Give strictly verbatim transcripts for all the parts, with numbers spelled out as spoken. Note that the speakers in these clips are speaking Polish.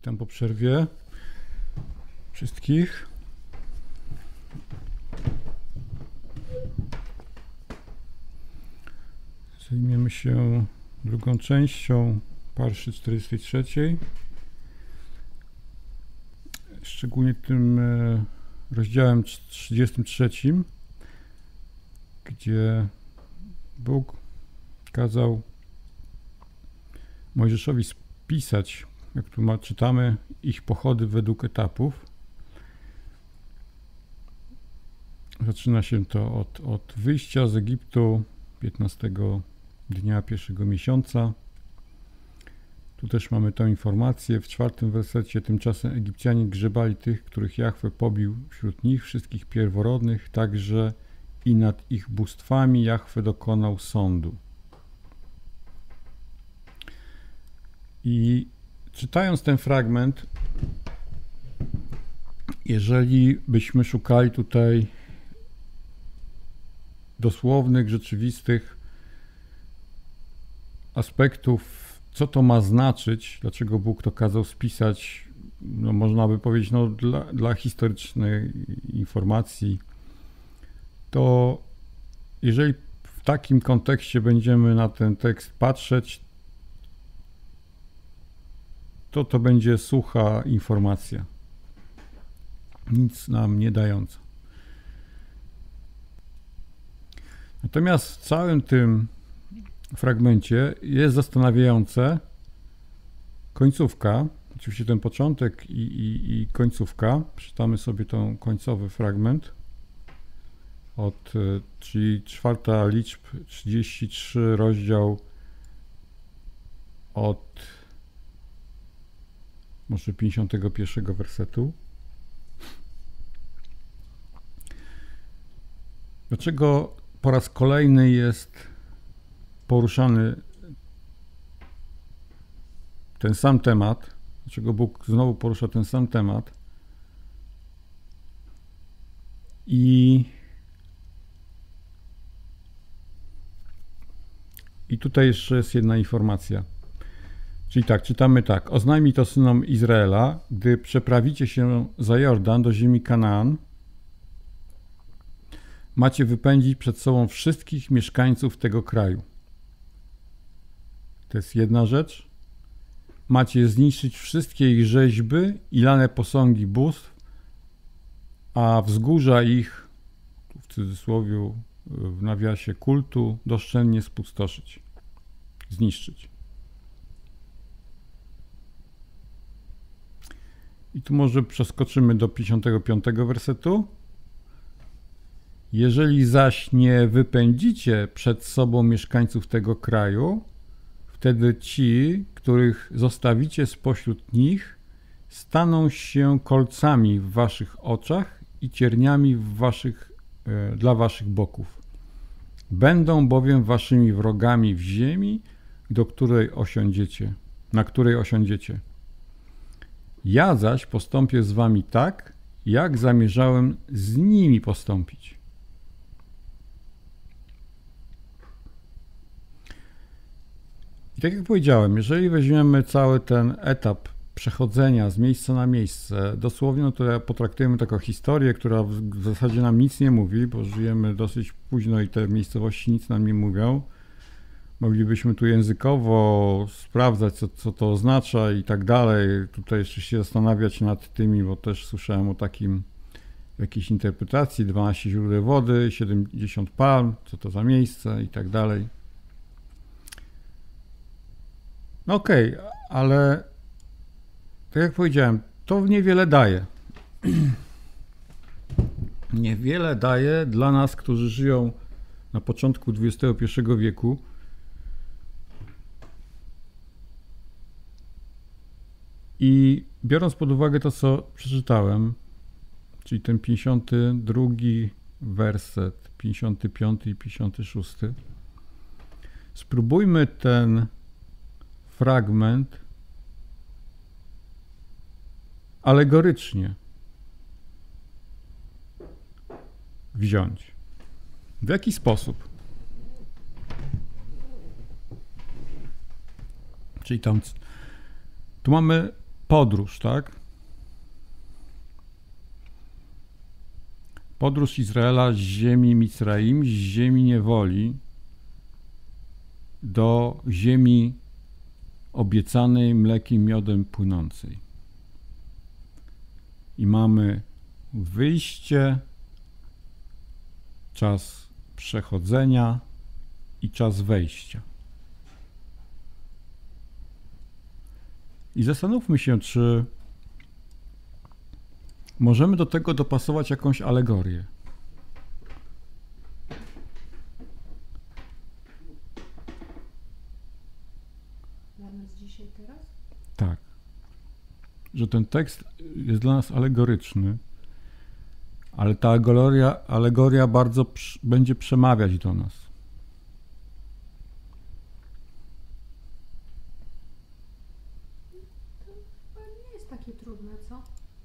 Witam po przerwie wszystkich. Zajmiemy się drugą częścią parszy czterdziestej trzeciej. Szczególnie tym rozdziałem trzydziestym trzecim, gdzie Bóg kazał Mojżeszowi spisać, jak tu ma, czytamy, ich pochody według etapów. Zaczyna się to od, od wyjścia z Egiptu piętnastego dnia pierwszego miesiąca. Tu też mamy tę informację w czwartym wersecie. Tymczasem Egipcjanie grzebali tych, których Jahwe pobił wśród nich, wszystkich pierworodnych, także i nad ich bóstwami Jahwe dokonał sądu. I czytając ten fragment, jeżeli byśmy szukali tutaj dosłownych, rzeczywistych aspektów, co to ma znaczyć, dlaczego Bóg to kazał spisać, no można by powiedzieć, no dla, dla historycznej informacji, to jeżeli w takim kontekście będziemy na ten tekst patrzeć, to to będzie sucha informacja, nic nam nie dająca. Natomiast w całym tym fragmencie jest zastanawiające końcówka, oczywiście ten początek i, i, i końcówka. Przeczytamy sobie ten końcowy fragment, od, czyli czwarta liczb, trzydziesty trzeci rozdział, od może pięćdziesiątego pierwszego wersetu. Dlaczego po raz kolejny jest poruszany ten sam temat? Dlaczego Bóg znowu porusza ten sam temat? I, i tutaj jeszcze jest jedna informacja. Czyli tak, czytamy tak. Oznajmij to synom Izraela, gdy przeprawicie się za Jordan do ziemi Kanaan, macie wypędzić przed sobą wszystkich mieszkańców tego kraju. To jest jedna rzecz. Macie zniszczyć wszystkie ich rzeźby i lane posągi bóstw, a wzgórza ich, w cudzysłowie, w nawiasie, kultu, doszczętnie spustoszyć, zniszczyć. I tu może przeskoczymy do pięćdziesiątego piątego wersetu. Jeżeli zaś nie wypędzicie przed sobą mieszkańców tego kraju, wtedy ci, których zostawicie spośród nich, staną się kolcami w waszych oczach i cierniami w waszych, e, dla waszych boków. Będą bowiem waszymi wrogami w ziemi, do której osiądziecie, na której osiądziecie. Ja zaś postąpię z wami tak, jak zamierzałem z nimi postąpić. I tak jak powiedziałem, jeżeli weźmiemy cały ten etap przechodzenia z miejsca na miejsce, dosłownie no to ja potraktujemy taką historię, która w zasadzie nam nic nie mówi, bo żyjemy dosyć późno i te miejscowości nic nam nie mówią. Moglibyśmy tu językowo sprawdzać, co, co to oznacza i tak dalej. Tutaj jeszcze się zastanawiać nad tymi, bo też słyszałem o takim jakiejś interpretacji, dwanaście źródeł wody, siedemdziesiąt palm, co to za miejsce i tak dalej. No okej, okay, ale tak jak powiedziałem, to niewiele daje. Niewiele daje dla nas, którzy żyją na początku dwudziestego pierwszego wieku. I biorąc pod uwagę to, co przeczytałem, czyli ten pięćdziesiąty drugi werset, pięćdziesiąty piąty i pięćdziesiąty szósty, spróbujmy ten fragment alegorycznie wziąć. W jaki sposób? Czyli tam, tu mamy podróż, tak? Podróż Izraela z ziemi Micraim, z ziemi niewoli do ziemi obiecanej mlekiem, miodem płynącej. I mamy wyjście, czas przechodzenia i czas wejścia. I zastanówmy się, czy możemy do tego dopasować jakąś alegorię. Dla nas dzisiaj, teraz? Tak. Że ten tekst jest dla nas alegoryczny, ale ta alegoria, alegoria bardzo przy, będzie przemawiać do nas. To chyba nie jest takie trudne, co?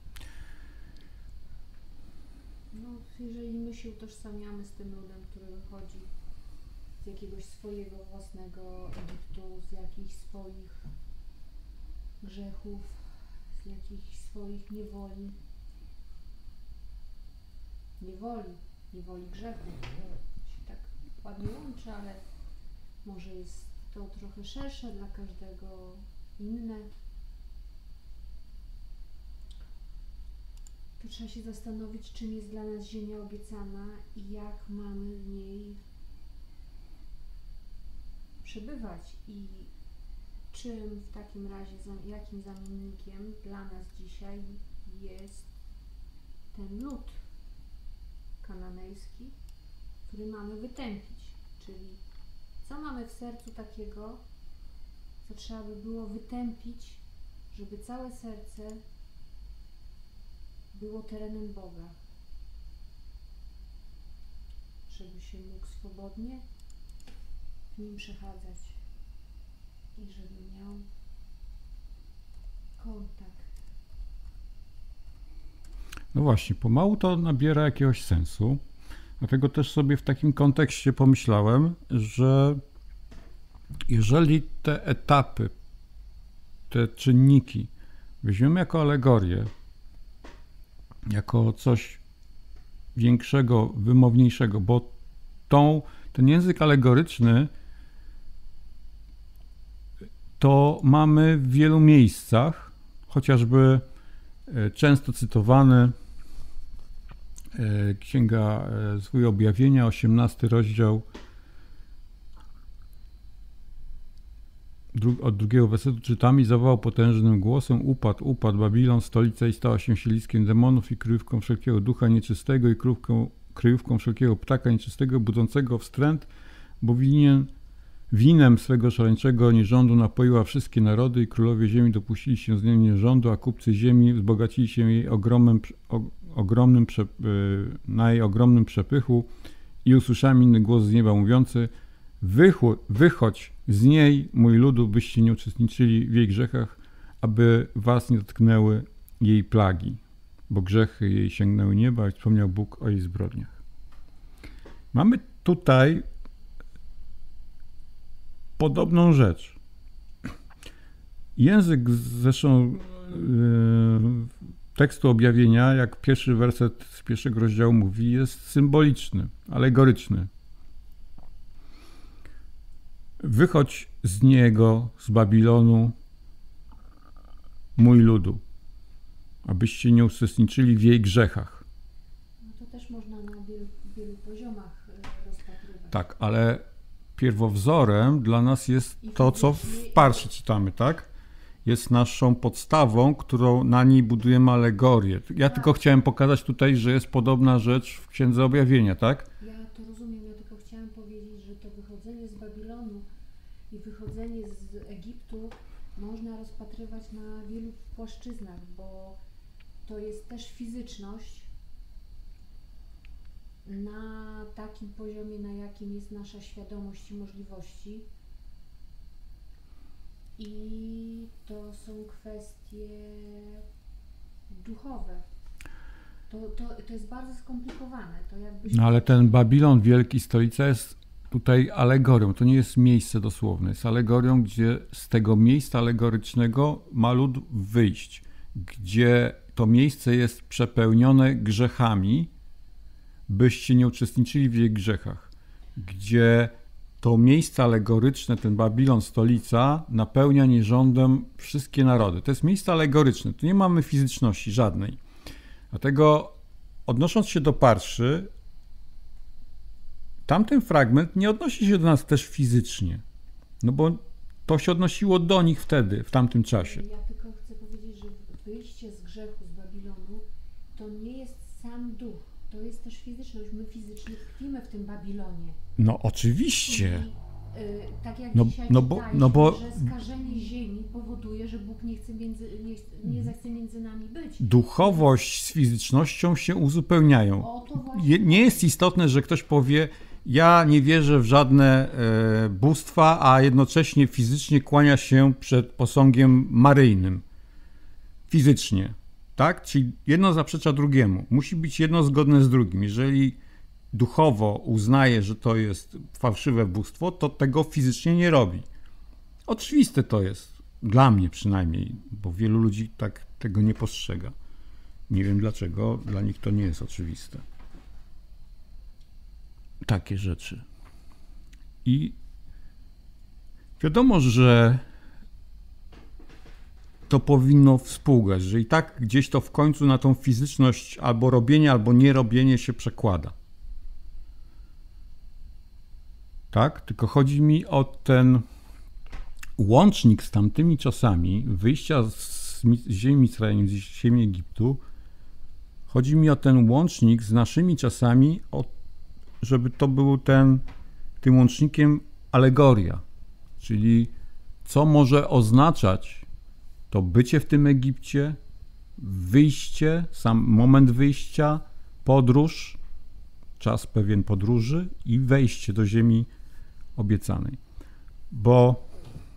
No, jeżeli my się utożsamiamy z tym ludem, który wychodzi z jakiegoś swojego własnego Egiptu, z jakichś swoich grzechów, z jakichś swoich niewoli, niewoli, niewoli grzechu, to się tak ładnie łączy, ale może jest to trochę szersze dla każdego, inne. To trzeba się zastanowić, czym jest dla nas ziemia obiecana i jak mamy w niej przebywać i czym w takim razie, jakim zamiennikiem dla nas dzisiaj jest ten lud kananejski, który mamy wytępić, czyli co mamy w sercu takiego, co trzeba by było wytępić, żeby całe serce było terenem Boga, żeby się mógł swobodnie w nim przechadzać i żeby miał kontakt. No właśnie, pomału to nabiera jakiegoś sensu, dlatego też sobie w takim kontekście pomyślałem, że jeżeli te etapy, te czynniki weźmiemy jako alegorię, jako coś większego, wymowniejszego, bo tą, ten język alegoryczny to mamy w wielu miejscach, chociażby często cytowany Księga Zwój Objawienia, osiemnasty rozdział, od drugiego wersetu czytamy: i zawołał potężnym głosem: upadł, upadł Babilon, stolica, i stała się siedliskiem demonów i kryjówką wszelkiego ducha nieczystego i kryjówką, kryjówką wszelkiego ptaka nieczystego, budzącego wstręt, bo winien, winem swego szaleńczego nierządu napoiła wszystkie narody i królowie ziemi dopuścili się z niej nierządu, a kupcy ziemi wzbogacili się jej ogromnym, o, ogromnym prze, na jej ogromnym przepychu i usłyszałem inny głos z nieba mówiący: Wychu, wychodź z niej, mój ludu, byście nie uczestniczyli w jej grzechach, aby was nie dotknęły jej plagi, bo grzechy jej sięgnęły nieba i wspomniał Bóg o jej zbrodniach. Mamy tutaj podobną rzecz. Język zresztą yy, tekstu objawienia, jak pierwszy werset z pierwszego rozdziału mówi, jest symboliczny, alegoryczny. Wychodź z niego, z Babilonu, mój ludu, abyście nie uczestniczyli w jej grzechach. No to też można na wielu, wielu poziomach rozpatrywać. Tak, ale pierwowzorem dla nas jest to, co w Parszy czytamy, tak? Jest naszą podstawą, którą na niej budujemy alegorię. Ja tak. tylko chciałem pokazać tutaj, że jest podobna rzecz w Księdze Objawienia, tak? Ja to rozumiem, ja tylko chciałam powiedzieć, że to wychodzenie z Babilonu i wychodzenie z Egiptu można rozpatrywać na wielu płaszczyznach, bo to jest też fizyczność na takim poziomie, na jakim jest nasza świadomość i możliwości. I to są kwestie duchowe. To, to, to jest bardzo skomplikowane. To jakbyśmy... No ale ten Babilon, wielki, stolica, jest tutaj alegorią. To nie jest miejsce dosłowne, jest alegorią, gdzie z tego miejsca alegorycznego ma lud wyjść, gdzie to miejsce jest przepełnione grzechami, byście nie uczestniczyli w jej grzechach, gdzie to miejsce alegoryczne, ten Babilon, stolica, napełnia nierządem wszystkie narody. To jest miejsce alegoryczne, tu nie mamy fizyczności żadnej. Dlatego odnosząc się do Parszy, tamten fragment nie odnosi się do nas też fizycznie, no bo to się odnosiło do nich wtedy, w tamtym czasie. Ja tylko chcę powiedzieć, że wyjście z grzechu, z Babilonu, to nie jest sam duch, to jest też fizyczność. My fizycznie tkwimy w tym Babilonie. No oczywiście. I, y, tak jak No- dzisiaj no bo- czytaliśmy, no bo- że skażenie ziemi powoduje, że Bóg nie chce między, nie, nie zechce między nami być. Duchowość z fizycznością się uzupełniają. O to właśnie Je, nie jest istotne, że ktoś powie, ja nie wierzę w żadne e, bóstwa, a jednocześnie fizycznie kłania się przed posągiem maryjnym. Fizycznie, tak? Czyli jedno zaprzecza drugiemu. Musi być jedno zgodne z drugim. Jeżeli duchowo uznaje, że to jest fałszywe bóstwo, to tego fizycznie nie robi. Oczywiste to jest. Dla mnie przynajmniej, bo wielu ludzi tak tego nie postrzega. Nie wiem dlaczego, dla nich to nie jest oczywiste. Takie rzeczy. I wiadomo, że to powinno współgrać, że i tak gdzieś to w końcu na tą fizyczność albo robienie, albo nierobienie się przekłada. Tak? Tylko chodzi mi o ten łącznik z tamtymi czasami, wyjścia z, mi- z ziemi Izraela, z ziemi Egiptu. Chodzi mi o ten łącznik z naszymi czasami, o, żeby to był ten, tym łącznikiem alegoria, czyli co może oznaczać to bycie w tym Egipcie, wyjście, sam moment wyjścia, podróż, czas pewien podróży i wejście do ziemi obiecanej. Bo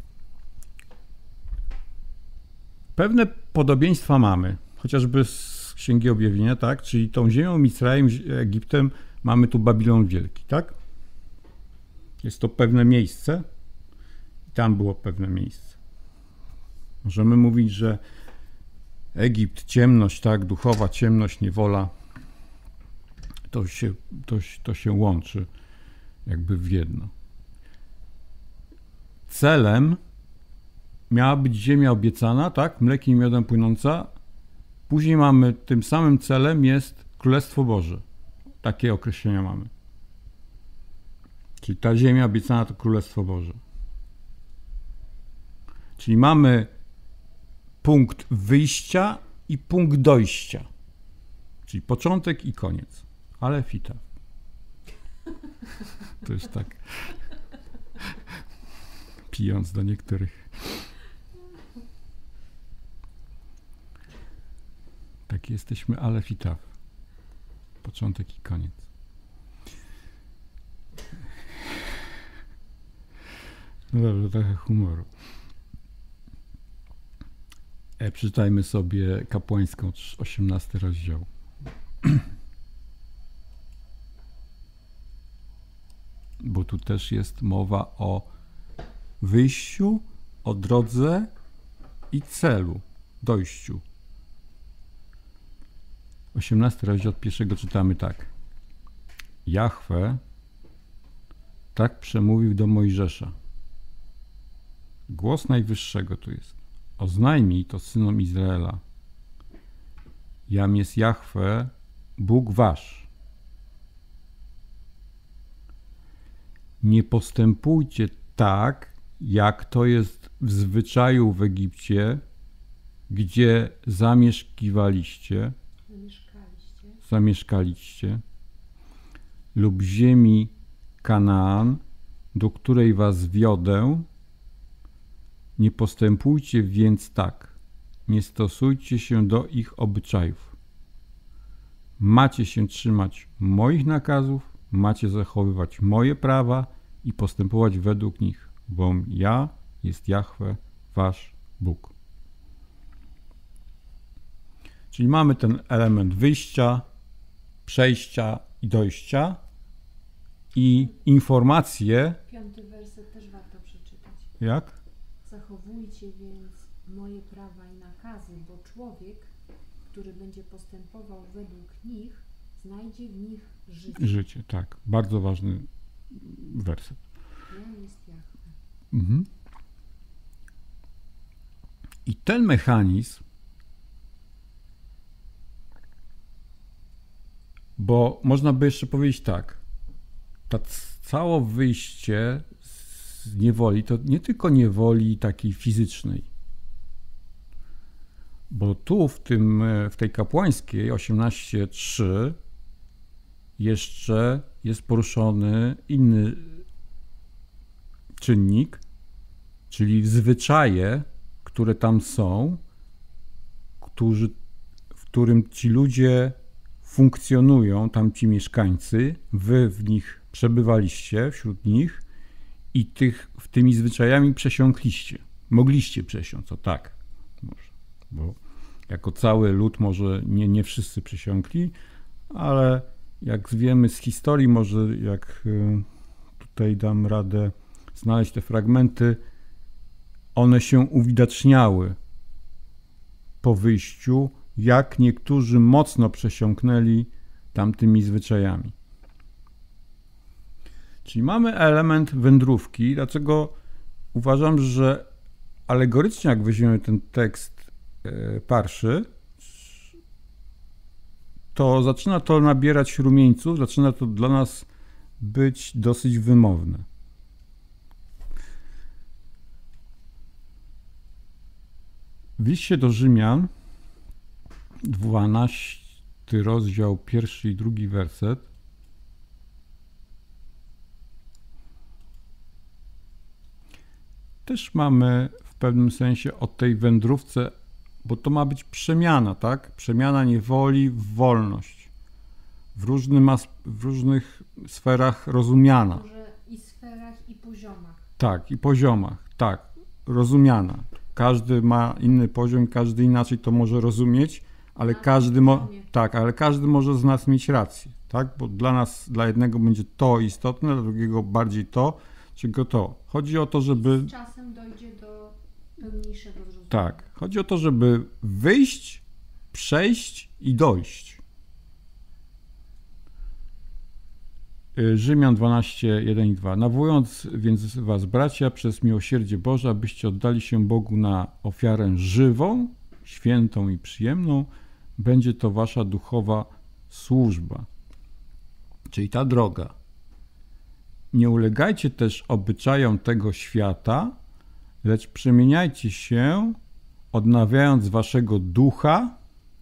pewne podobieństwa mamy, chociażby z Księgi Objawienia, tak? Czyli tą ziemią Izraelem, Egiptem mamy tu Babilon Wielki, tak? Jest to pewne miejsce i tam było pewne miejsce. Możemy mówić, że Egipt, ciemność, tak? Duchowa ciemność, niewola, to się, to, się- to się łączy jakby w jedno. Celem miała być ziemia obiecana, tak? Mlekiem i miodem płynąca. Później mamy, tym samym celem jest Królestwo Boże. Takie określenia mamy. Czyli ta ziemia obiecana to Królestwo Boże. Czyli mamy punkt wyjścia i punkt dojścia. Czyli początek i koniec. Ale fita. To jest tak. Pijąc do niektórych. Tak jesteśmy, ale fita. Początek i koniec. No dobrze, trochę humoru. E, przeczytajmy sobie kapłańską, osiemnasty rozdział. Bo tu też jest mowa o wyjściu, o drodze i celu, dojściu. osiemnasty rozdział od pierwszego czytamy tak. Jahwe tak przemówił do Mojżesza. Głos Najwyższego tu jest. Oznajmij to synom Izraela. Jam jest Jahwe, Bóg wasz. Nie postępujcie tak, jak to jest w zwyczaju w Egipcie, gdzie zamieszkiwaliście, Zamieszkaliście. zamieszkaliście, lub ziemi Kanaan, do której was wiodę. Nie postępujcie więc tak, nie stosujcie się do ich obyczajów. Macie się trzymać moich nakazów, macie zachowywać moje prawa i postępować według nich, bo ja jest Jahwe, wasz Bóg. Czyli mamy ten element wyjścia, przejścia i dojścia, i informacje. Piąty werset też warto przeczytać. Jak? Zachowujcie więc moje prawa i nakazy, bo człowiek, który będzie postępował według nich, znajdzie w nich życie. Życie, tak. Bardzo ważny werset. Ja jest Jahwe. Mhm. I ten mechanizm, bo można by jeszcze powiedzieć tak, to całe wyjście z niewoli to nie tylko niewoli takiej fizycznej, bo tu w, tym, w tej kapłańskiej osiemnaście trzy jeszcze jest poruszony inny czynnik, czyli zwyczaje, które tam są, którzy, w którym ci ludzie funkcjonują, tam ci mieszkańcy, wy w nich przebywaliście, wśród nich i tych, w tymi zwyczajami przesiąkliście. Mogliście przesiąc, o tak, może, bo jako cały lud może nie, nie wszyscy przesiąkli, ale jak wiemy z historii, może jak tutaj dam radę znaleźć te fragmenty, one się uwidaczniały po wyjściu, jak niektórzy mocno przesiąknęli tamtymi zwyczajami. Czyli mamy element wędrówki, dlaczego uważam, że alegorycznie jak weźmiemy ten tekst parszy, to zaczyna to nabierać rumieńców, zaczyna to dla nas być dosyć wymowne. W liście do Rzymian, dwunasty rozdział, pierwszy i drugi werset. Też mamy w pewnym sensie o tej wędrówce, bo to ma być przemiana, tak? Przemiana niewoli w wolność. W, różnym w różnych sferach rozumiana. Może i sferach, i poziomach. Tak, i poziomach, tak, rozumiana. Każdy ma inny poziom, każdy inaczej to może rozumieć, ale Na każdy mo- poziomie. tak, ale każdy może z nas mieć rację, tak? Bo dla nas, dla jednego będzie to istotne, dla drugiego bardziej to, czego to. Chodzi o to, żeby Z czasem dojdzie do pełniejszego zrozumienia. tak, chodzi o to, żeby wyjść, przejść i dojść. Rzymian dwanaście, jeden i dwa. Nawołując więc was, bracia, przez miłosierdzie Boże, abyście oddali się Bogu na ofiarę żywą, świętą i przyjemną, będzie to wasza duchowa służba. Czyli ta droga. Nie ulegajcie też obyczajom tego świata, lecz przemieniajcie się, odnawiając waszego ducha,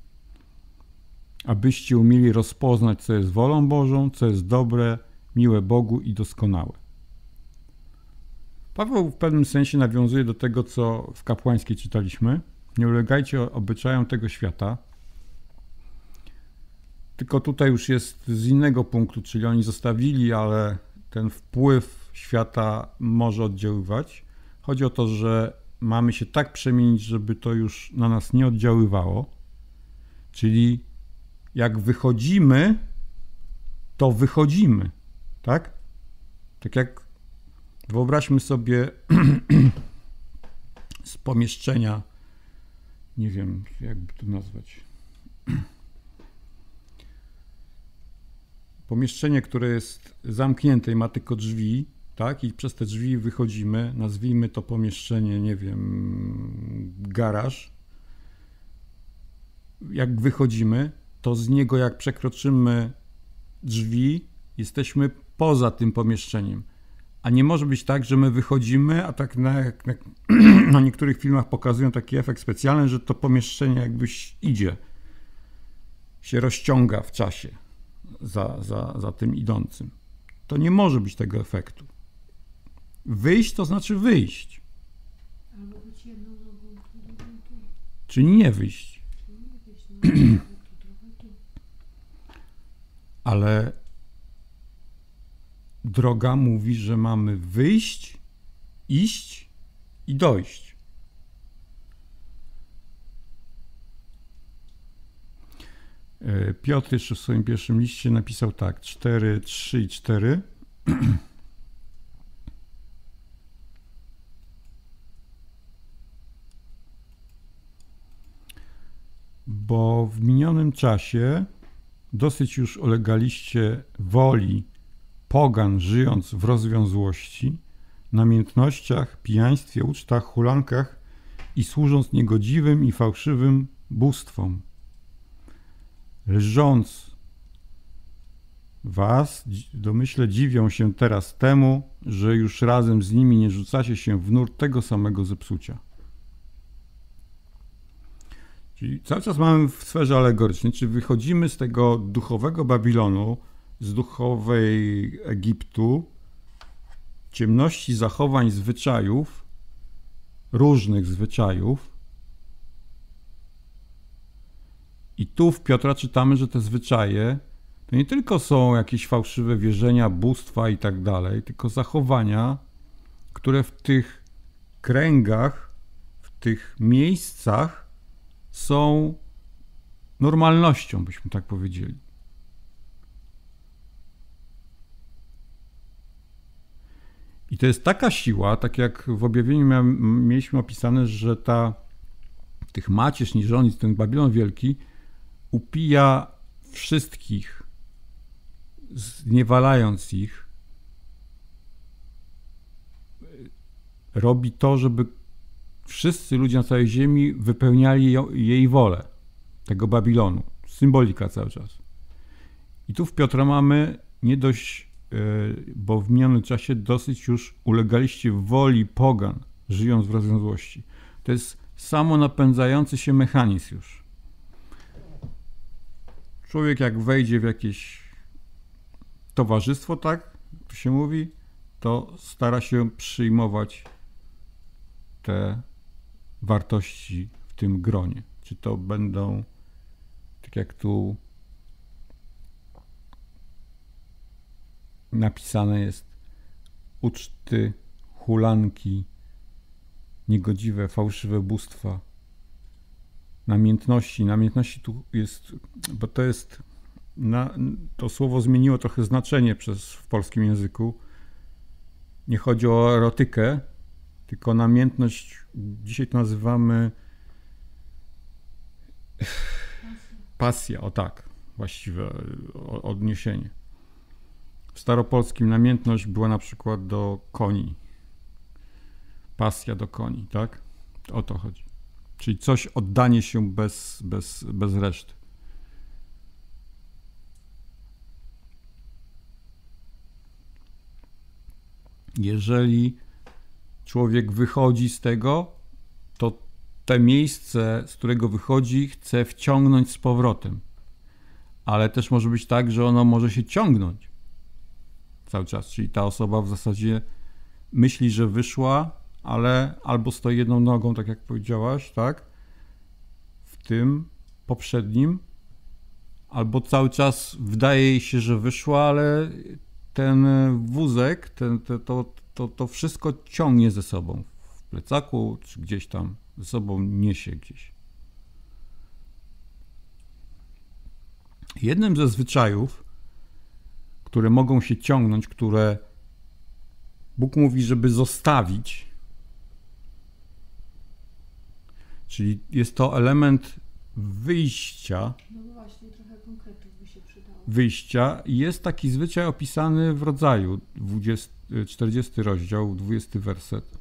abyście umieli rozpoznać, co jest wolą Bożą, co jest dobre, miłe Bogu i doskonałe. Paweł w pewnym sensie nawiązuje do tego, co w kapłańskiej czytaliśmy. Nie ulegajcie obyczajom tego świata. Tylko tutaj już jest z innego punktu, czyli oni zostawili, ale ten wpływ świata może oddziaływać. Chodzi o to, że mamy się tak przemienić, żeby to już na nas nie oddziaływało. Czyli jak wychodzimy, to wychodzimy, tak? Tak jak wyobraźmy sobie z pomieszczenia, nie wiem, jakby to nazwać, pomieszczenie, które jest zamknięte i ma tylko drzwi, tak? I przez te drzwi wychodzimy, nazwijmy to pomieszczenie, nie wiem, garaż. Jak wychodzimy, to z niego jak przekroczymy drzwi, jesteśmy poza tym pomieszczeniem. A nie może być tak, że my wychodzimy, a tak na, jak na, na niektórych filmach pokazują taki efekt specjalny, że to pomieszczenie jakbyś idzie, się rozciąga w czasie za, za, za tym idącym. To nie może być tego efektu. Wyjść to znaczy wyjść. Albo być jedną nogą tu, drugą tu. Czyli nie wyjść. Czyli nie wyjść, no, trochę tu, trochę tu. Ale droga mówi, że mamy wyjść, iść i dojść. Piotr jeszcze w swoim pierwszym liście napisał tak, cztery, trzy i cztery. Bo w minionym czasie dosyć już ulegaliście woli pogan, żyjąc w rozwiązłości, namiętnościach, pijaństwie, ucztach, hulankach i służąc niegodziwym i fałszywym bóstwom. Lżąc was, domyśle dziwią się teraz temu, że już razem z nimi nie rzucacie się w nurt tego samego zepsucia. Czyli cały czas mamy w sferze alegorycznej, czy wychodzimy z tego duchowego Babilonu, z duchowej Egiptu, ciemności zachowań, zwyczajów, różnych zwyczajów. I tu w Piotra czytamy, że te zwyczaje to nie tylko są jakieś fałszywe wierzenia, bóstwa i tak dalej, tylko zachowania, które w tych kręgach, w tych miejscach są normalnością, byśmy tak powiedzieli. I to jest taka siła, tak jak w objawieniu miałem, mieliśmy opisane, że ta tych macierz, niżonic, ten Babilon Wielki upija wszystkich, zniewalając ich. Robi to, żeby wszyscy ludzie na całej ziemi wypełniali jej wolę, tego Babilonu. Symbolika cały czas. I tu w Piotra mamy nie dość, bo w minionym czasie dosyć już ulegaliście woli pogan, żyjąc w rozwiązłości. To jest samonapędzający się mechanizm już. Człowiek jak wejdzie w jakieś towarzystwo, tak to się mówi, to stara się przyjmować te wartości w tym gronie. Czy to będą, tak jak tu napisane jest, uczty, hulanki, niegodziwe, fałszywe bóstwa, namiętności. Namiętności tu jest, bo to jest, na, to słowo zmieniło trochę znaczenie przez, w polskim języku. Nie chodzi o erotykę, tylko namiętność, dzisiaj to nazywamy pasja, o tak, właściwe odniesienie. W staropolskim namiętność była na przykład do koni. Pasja do koni, tak? O to chodzi. Czyli coś, oddanie się bez, bez, bez reszty. Jeżeli człowiek wychodzi z tego, to te miejsce, z którego wychodzi, chce wciągnąć z powrotem. Ale też może być tak, że ono może się ciągnąć cały czas. Czyli ta osoba w zasadzie myśli, że wyszła, ale albo stoi jedną nogą, tak jak powiedziałaś, tak? W tym poprzednim, albo cały czas wydaje jej się, że wyszła, ale ten wózek, ten, te, to, to, to wszystko ciągnie ze sobą. W plecaku, czy gdzieś tam ze sobą niesie gdzieś. Jednym ze zwyczajów, które mogą się ciągnąć, które Bóg mówi, żeby zostawić, czyli jest to element wyjścia. No właśnie, trochę konkretów by się przydało. Wyjścia. Jest taki zwyczaj opisany w Rodzaju, dwudziesty, czterdziesty rozdział, dwudziesty werset.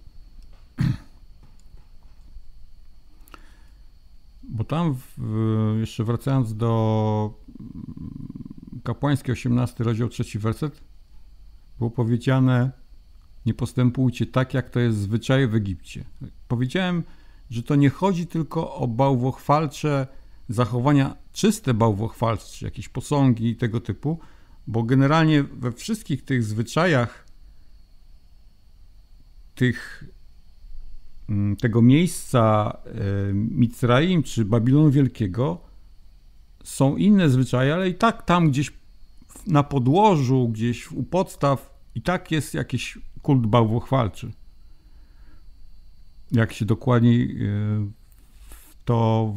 Bo tam, w, jeszcze wracając do kapłański, osiemnasty rozdział, trzeci werset, było powiedziane: nie postępujcie tak, jak to jest zwyczaj w Egipcie. Powiedziałem, że to nie chodzi tylko o bałwochwalcze zachowania, czyste bałwochwalcze, jakieś posągi i tego typu, bo generalnie we wszystkich tych zwyczajach tych, tego miejsca Micraim czy Babilonu Wielkiego są inne zwyczaje, ale i tak tam gdzieś na podłożu, gdzieś u podstaw i tak jest jakiś kult bałwochwalczy. Jak się dokładniej to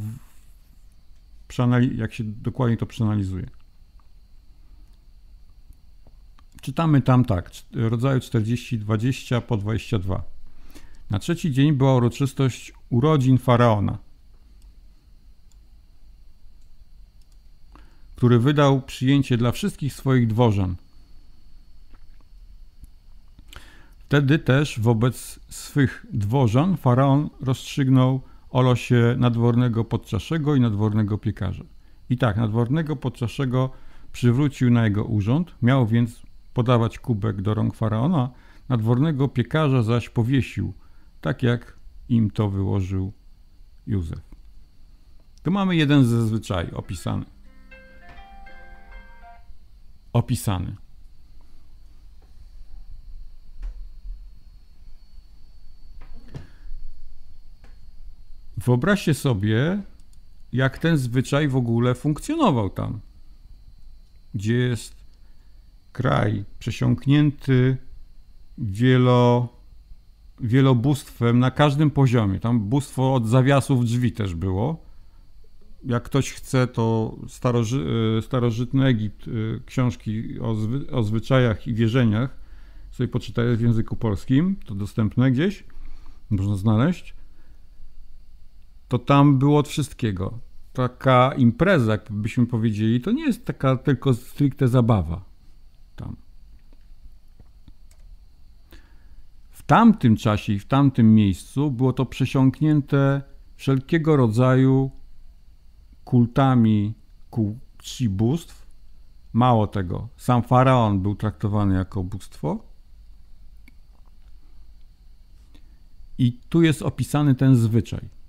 jak się dokładnie to przeanalizuje. czytamy tam tak, rodzaju czterdzieści, dwadzieścia po dwadzieścia dwa. Na trzeci dzień była uroczystość urodzin faraona, który wydał przyjęcie dla wszystkich swoich dworzan. Wtedy też wobec swych dworzan faraon rozstrzygnął o losie nadwornego podczaszego i nadwornego piekarza. I tak, nadwornego podczaszego przywrócił na jego urząd, miał więc podawać kubek do rąk faraona, nadwornego piekarza zaś powiesił, tak jak im to wyłożył Józef. Tu mamy jeden ze zwyczajów opisany. Opisany. Wyobraźcie sobie, jak ten zwyczaj w ogóle funkcjonował tam, gdzie jest kraj przesiąknięty wielo, wielobóstwem na każdym poziomie. Tam bóstwo od zawiasów drzwi też było. Jak ktoś chce, to staroży, starożytny Egipt, książki o, zwy, o zwyczajach i wierzeniach sobie poczytaj w języku polskim, to dostępne gdzieś, można znaleźć. To tam było od wszystkiego. Taka impreza, jakbyśmy powiedzieli, to nie jest taka tylko stricte zabawa tam. W tamtym czasie i w tamtym miejscu było to przesiąknięte wszelkiego rodzaju kultami ku czci bóstw. Mało tego, sam faraon był traktowany jako bóstwo. I tu jest opisany ten zwyczaj.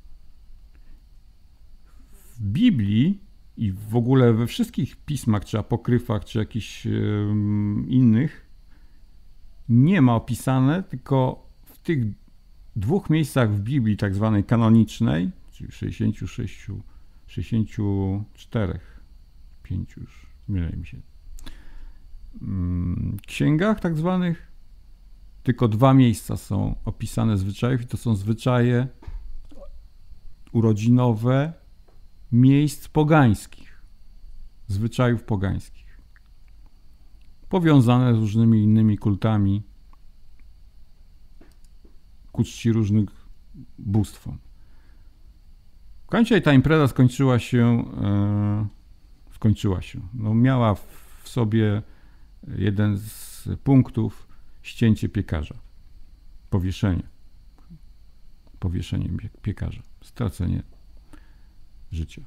W Biblii i w ogóle we wszystkich pismach, czy apokryfach, czy jakichś um, innych nie ma opisane, tylko w tych dwóch miejscach w Biblii, tak zwanej kanonicznej, czyli sześćdziesięciu sześciu, sześćdziesięciu czterech, pięciu już, mylę mi się, um, księgach tak zwanych, tylko dwa miejsca są opisane zwyczajów i to są zwyczaje urodzinowe miejsc pogańskich, zwyczajów pogańskich, powiązane z różnymi innymi kultami ku czci różnych bóstwom. W końcu ta impreza skończyła się, e, skończyła się. No, miała w sobie jeden z punktów ścięcie piekarza, powieszenie, powieszenie piekarza, stracenie życia.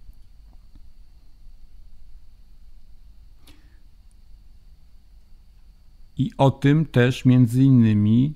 I o tym też między innymi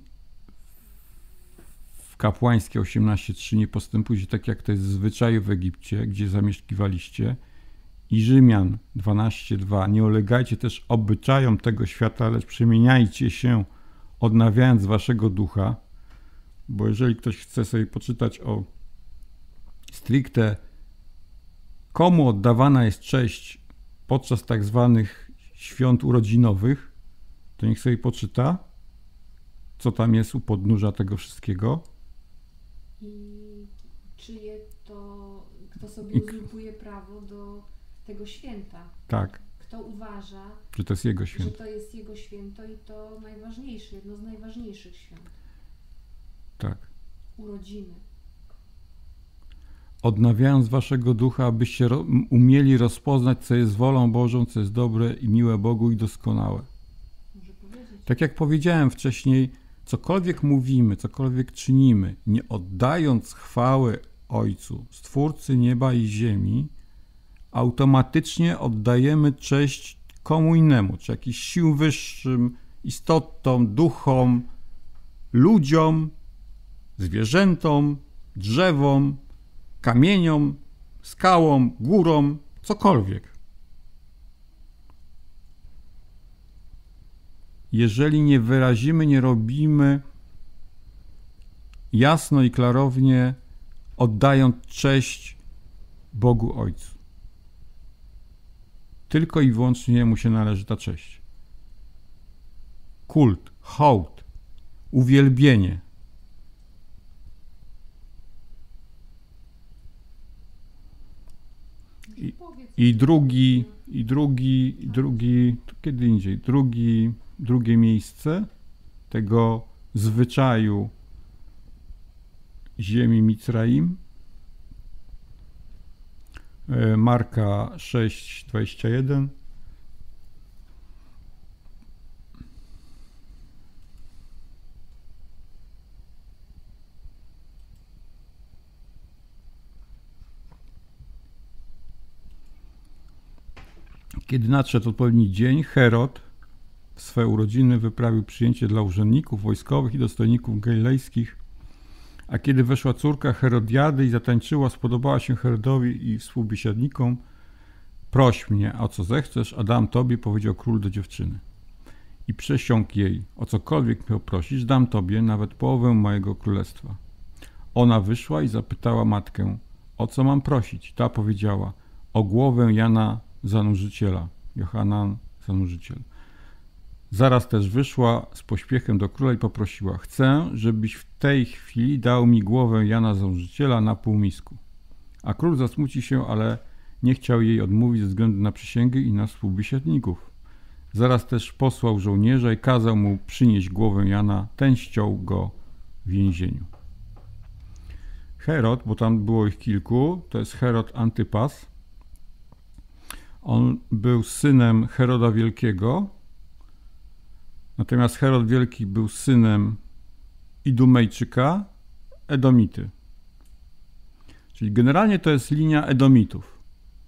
w kapłańskie osiemnaście trzy nie postępujcie tak, jak to jest w zwyczaju w Egipcie, gdzie zamieszkiwaliście, i Rzymian dwanaście dwa. Nie ulegajcie też obyczajom tego świata, lecz przemieniajcie się, odnawiając waszego ducha, bo jeżeli ktoś chce sobie poczytać o stricte komu oddawana jest cześć podczas tak zwanych świąt urodzinowych, to niech sobie poczyta, co tam jest u podnóża tego wszystkiego. I czyje to, kto sobie uzurpuje prawo do tego święta. Tak. Kto uważa, że to jest jego że święto. to jest jego święto i to najważniejsze, jedno z najważniejszych świąt. Tak. Urodziny. Odnawiając waszego ducha, abyście ro- umieli rozpoznać, co jest wolą Bożą, co jest dobre i miłe Bogu i doskonałe. Może powiedzieć. Tak jak powiedziałem wcześniej, cokolwiek mówimy, cokolwiek czynimy, nie oddając chwały Ojcu, Stwórcy nieba i ziemi, automatycznie oddajemy cześć komu innemu, czy jakichś sił wyższym, istotom, duchom, ludziom, zwierzętom, drzewom, kamieniom, skałom, górom, cokolwiek. Jeżeli nie wyrazimy, nie robimy jasno i klarownie, oddając cześć Bogu Ojcu. Tylko i wyłącznie Jemu się należy ta cześć. Kult, hołd, uwielbienie. I, i drugi, i drugi, i drugi, kiedy indziej, drugi, drugie miejsce tego zwyczaju ziemi Micraim, Marka sześć dwadzieścia jeden. Kiedy nadszedł odpowiedni dzień, Herod w swe urodziny wyprawił przyjęcie dla urzędników wojskowych i dostojników galilejskich, a kiedy weszła córka Herodiady i zatańczyła, spodobała się Herodowi i współbiesiadnikom. Proś mnie, a co zechcesz, a dam tobie, powiedział król do dziewczyny. I przesiągł jej, o cokolwiek mnie prosisz, dam tobie nawet połowę mojego królestwa. Ona wyszła i zapytała matkę, o co mam prosić? Ta powiedziała, o głowę Jana Zanurzyciela, Johanan Zanurzyciel. Zaraz też wyszła z pośpiechem do króla i poprosiła, chcę, żebyś w tej chwili dał mi głowę Jana Zanurzyciela na półmisku. A król zasmucił się, ale nie chciał jej odmówić ze względu na przysięgę i na współbiesiadników. Zaraz też posłał żołnierza i kazał mu przynieść głowę Jana, ten ściął go w więzieniu. Herod, bo tam było ich kilku, to jest Herod Antypas. On był synem Heroda Wielkiego, natomiast Herod Wielki był synem Idumejczyka, Edomity. Czyli generalnie to jest linia Edomitów.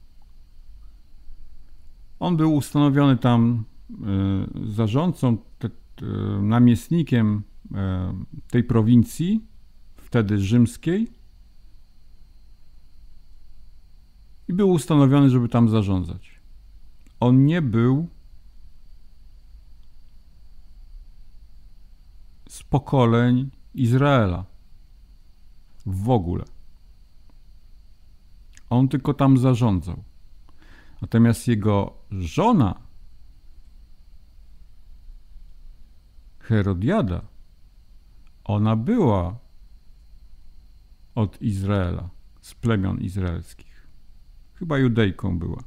On był ustanowiony tam y, zarządcą, te, y, namiestnikiem y, tej prowincji, wtedy rzymskiej, i był ustanowiony, żeby tam zarządzać. On nie był z pokoleń Izraela w ogóle. On tylko tam zarządzał. Natomiast jego żona Herodiada, ona była od Izraela, z plemion izraelskich. Chyba Judejką była.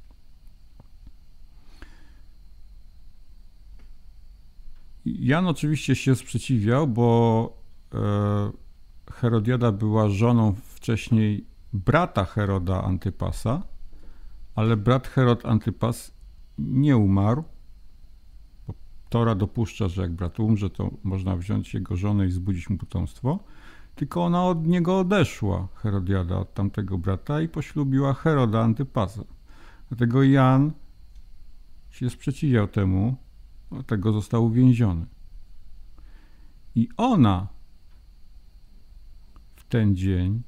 Jan oczywiście się sprzeciwiał, bo e, Herodiada była żoną wcześniej brata Heroda Antypasa, ale brat Herod Antypas nie umarł. Bo Tora dopuszcza, że jak brat umrze, to można wziąć jego żonę i zbudzić mu potomstwo. Tylko ona od niego odeszła, Herodiada, od tamtego brata i poślubiła Heroda Antypasa. Dlatego Jan się sprzeciwiał temu, dlatego został uwięziony. I ona w ten dzień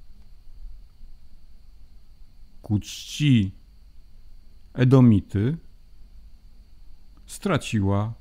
ku czci Edomity straciła,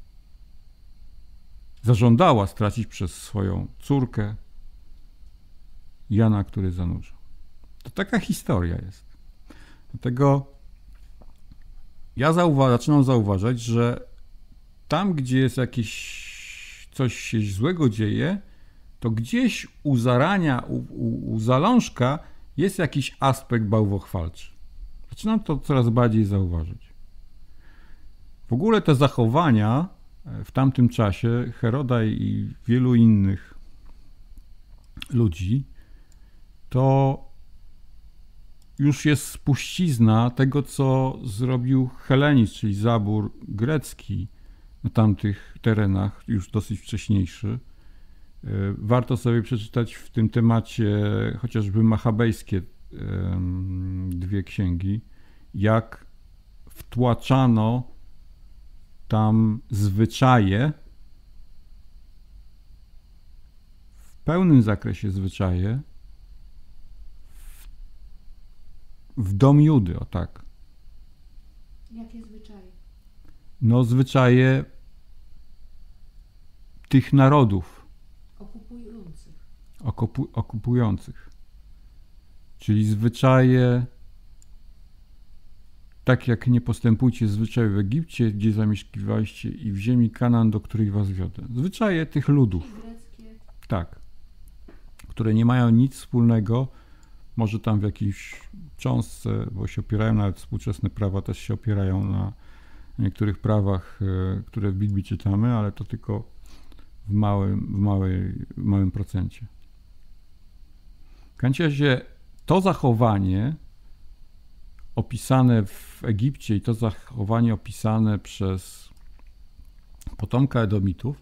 zażądała stracić przez swoją córkę Jana, który zanurzył. To taka historia jest. Dlatego ja zauwa- zaczynam zauważać, że tam, gdzie jest jakieś coś się złego dzieje, to gdzieś u zarania, u, u, u zalążka jest jakiś aspekt bałwochwalczy. Zaczynam to coraz bardziej zauważyć. W ogóle te zachowania w tamtym czasie Heroda i wielu innych ludzi to już jest spuścizna tego, co zrobił Helenizm, czyli zabór grecki na tamtych terenach, już dosyć wcześniejszy. Warto sobie przeczytać w tym temacie chociażby machabejskie dwie księgi, jak wtłaczano tam zwyczaje, w pełnym zakresie zwyczaje, w, w dom Judy, o tak. Jakie zwyczaje? No zwyczaje tych narodów. Okupujących. Okupu, okupujących. Czyli zwyczaje, tak jak nie postępujcie zwyczaje w Egipcie, gdzie zamieszkiwaliście, i w ziemi Kanaan, do której was wiodę. Zwyczaje tych ludów. I greckie. Tak. Które nie mają nic wspólnego może tam w jakiejś cząstce, bo się opierają, nawet współczesne prawa też się opierają na niektórych prawach, które w Biblii czytamy, ale to tylko w małym, w małej, w małym procencie. W każdym razie to zachowanie opisane w Egipcie i to zachowanie opisane przez potomka Edomitów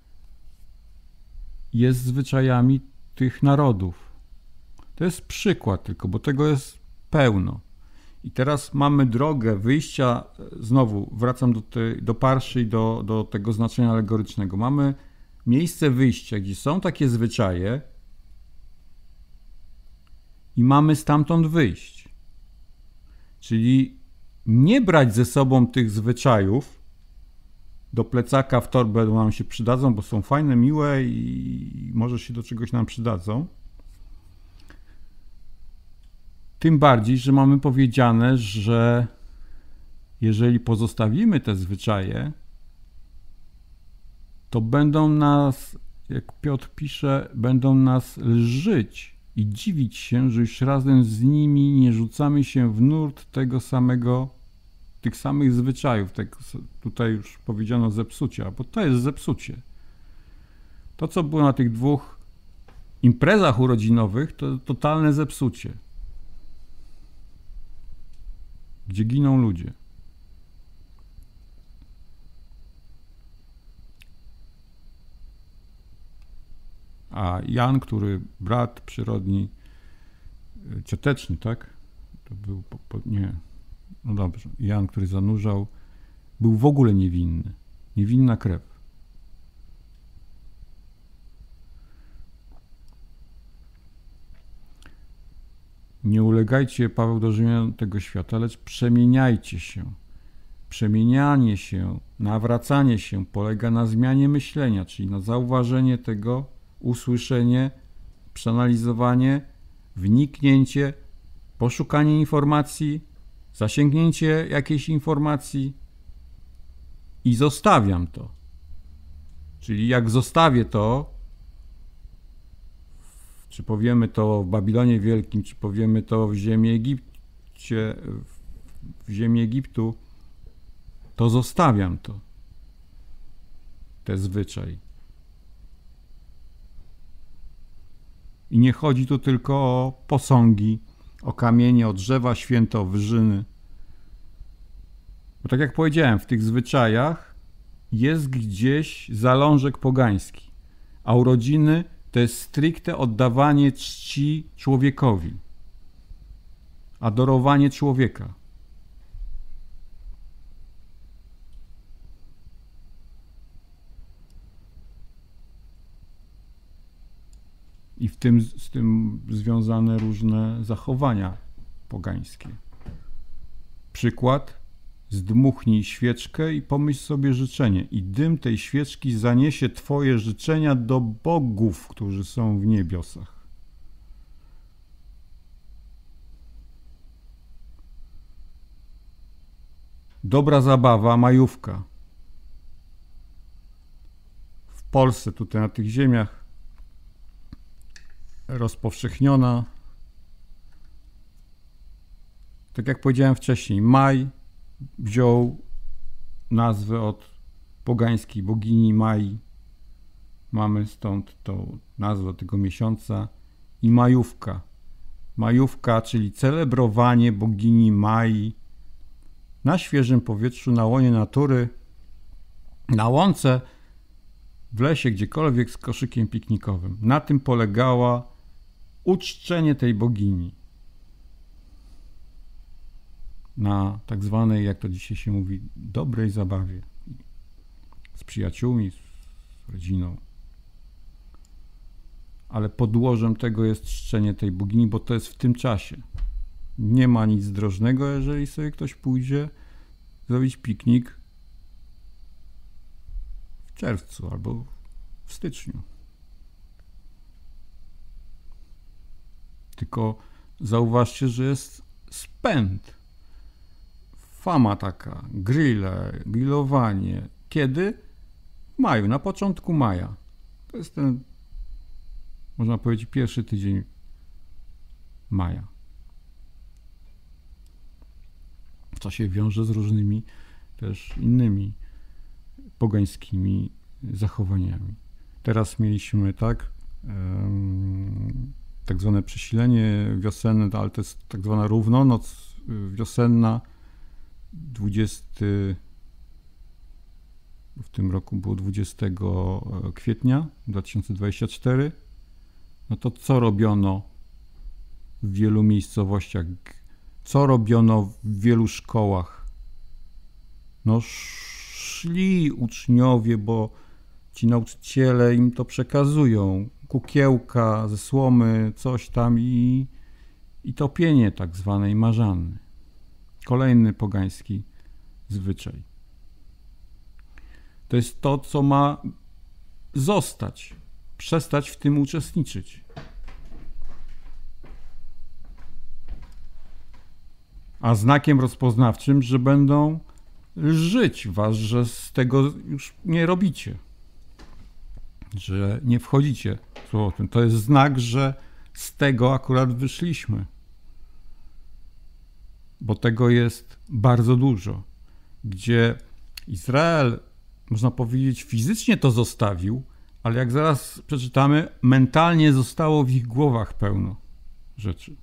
jest zwyczajami tych narodów. To jest przykład tylko, bo tego jest pełno. I teraz mamy drogę wyjścia, znowu wracam do, tej, do parszy i do, do tego znaczenia alegorycznego. Mamy miejsce wyjścia, gdzie są takie zwyczaje i mamy stamtąd wyjść. Czyli nie brać ze sobą tych zwyczajów do plecaka, w torbę, bo nam się przydadzą, bo są fajne, miłe i może się do czegoś nam przydadzą. Tym bardziej, że mamy powiedziane, że jeżeli pozostawimy te zwyczaje, to będą nas, jak Piotr pisze, będą nas lżyć i dziwić się, że już razem z nimi nie rzucamy się w nurt tego samego, tych samych zwyczajów. Tak tutaj już powiedziano zepsucia, bo to jest zepsucie. To, co było na tych dwóch imprezach urodzinowych, to totalne zepsucie. Gdzie giną ludzie. A Jan, który brat przyrodni, cioteczny, tak? To był, po, po, nie, no dobrze. Jan, który zanurzał, był w ogóle niewinny. Niewinna krew. Nie ulegajcie, Paweł do Rzymian, tego świata, lecz przemieniajcie się. Przemienianie się, nawracanie się polega na zmianie myślenia, czyli na zauważenie tego, usłyszenie, przeanalizowanie, wniknięcie, poszukanie informacji, zasięgnięcie jakiejś informacji i zostawiam to. Czyli jak zostawię to, czy powiemy to w Babilonie Wielkim, czy powiemy to w ziemi Egipcie, w ziemi Egiptu, to zostawiam to, te zwyczaj. I nie chodzi tu tylko o posągi, o kamienie, o drzewa święte, o wyżyny. Bo tak jak powiedziałem, w tych zwyczajach jest gdzieś zalążek pogański, a urodziny to jest stricte oddawanie czci człowiekowi, adorowanie człowieka. I w tym, z tym związane różne zachowania pogańskie. Przykład: zdmuchnij świeczkę i pomyśl sobie życzenie, i dym tej świeczki zaniesie twoje życzenia do bogów, którzy są w niebiosach. Dobra zabawa, majówka. W Polsce, tutaj na tych ziemiach, rozpowszechniona. Tak jak powiedziałem wcześniej, maj wziął nazwę od pogańskiej bogini Mai. Mamy stąd tą nazwę tego miesiąca. I majówka. Majówka, czyli celebrowanie bogini Mai na świeżym powietrzu, na łonie natury, na łące, w lesie, gdziekolwiek, z koszykiem piknikowym. Na tym polegała uczczenie tej bogini. Na tak zwanej, jak to dzisiaj się mówi, dobrej zabawie. Z przyjaciółmi, z rodziną. Ale podłożem tego jest czczenie tej bogini, bo to jest w tym czasie. Nie ma nic drożnego, jeżeli sobie ktoś pójdzie zrobić piknik w czerwcu albo w styczniu. Tylko zauważcie, że jest spęd. Fama taka, grille, grillowanie. Kiedy? W maju, na początku maja. To jest ten, można powiedzieć, pierwszy tydzień maja. Co się wiąże z różnymi też innymi pogańskimi zachowaniami. Teraz mieliśmy tak, tak zwane przesilenie wiosenne, ale to jest tak zwana równonoc wiosenna, dwudziestego w tym roku było dwudziestego kwietnia dwa tysiące dwudziestego czwartego. No to co robiono w wielu miejscowościach? Co robiono w wielu szkołach? No szli uczniowie, bo ci nauczyciele im to przekazują. Kukiełka ze słomy, coś tam i, i topienie tak zwanej marzanny. Kolejny pogański zwyczaj. To jest to, co ma zostać, przestać w tym uczestniczyć. A znakiem rozpoznawczym, że będą lżyć was, że z tego już nie robicie, że nie wchodzicie w słowo tym. To jest znak, że z tego akurat wyszliśmy, bo tego jest bardzo dużo, gdzie Izrael, można powiedzieć, fizycznie to zostawił, ale jak zaraz przeczytamy, mentalnie zostało w ich głowach pełno rzeczy.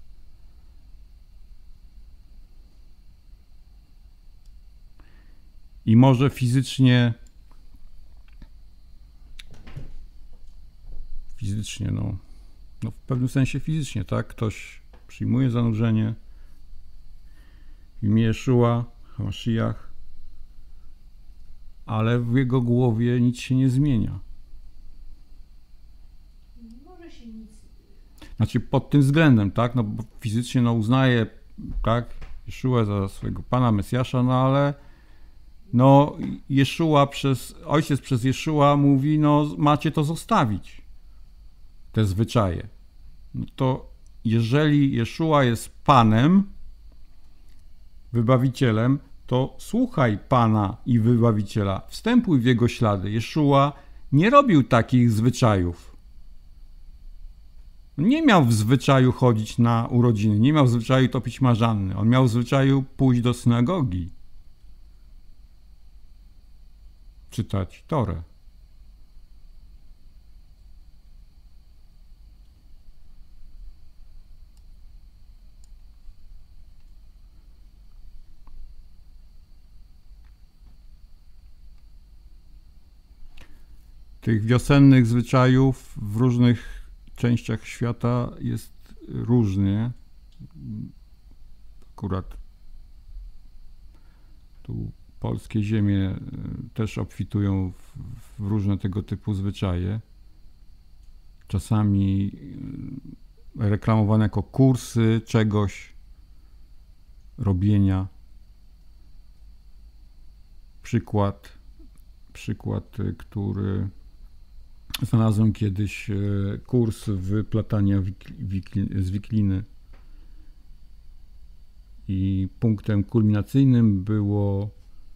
I może fizycznie, fizycznie, no, no w pewnym sensie fizycznie, tak? Ktoś przyjmuje zanurzenie w imię Jeszua, Hamashiach, ale w jego głowie nic się nie zmienia. Może się nic... Znaczy pod tym względem, tak? No bo fizycznie no, uznaje, tak, Jeszua za swojego Pana, Mesjasza, no ale no Jeszua przez, ojciec przez Jeszua mówi, no macie to zostawić, te zwyczaje. No to jeżeli Jeszua jest Panem, Wybawicielem, to słuchaj Pana i Wybawiciela, wstępuj w Jego ślady. Jeszua nie robił takich zwyczajów. Nie miał w zwyczaju chodzić na urodziny, nie miał w zwyczaju topić marzanny. On miał w zwyczaju pójść do synagogi, czytać Torę. Tych wiosennych zwyczajów w różnych częściach świata jest różnie. Akurat tu polskie ziemie też obfitują w, w różne tego typu zwyczaje. Czasami reklamowane jako kursy czegoś, robienia. Przykład, przykład, który znalazłem kiedyś, kurs wyplatania z wikliny i punktem kulminacyjnym było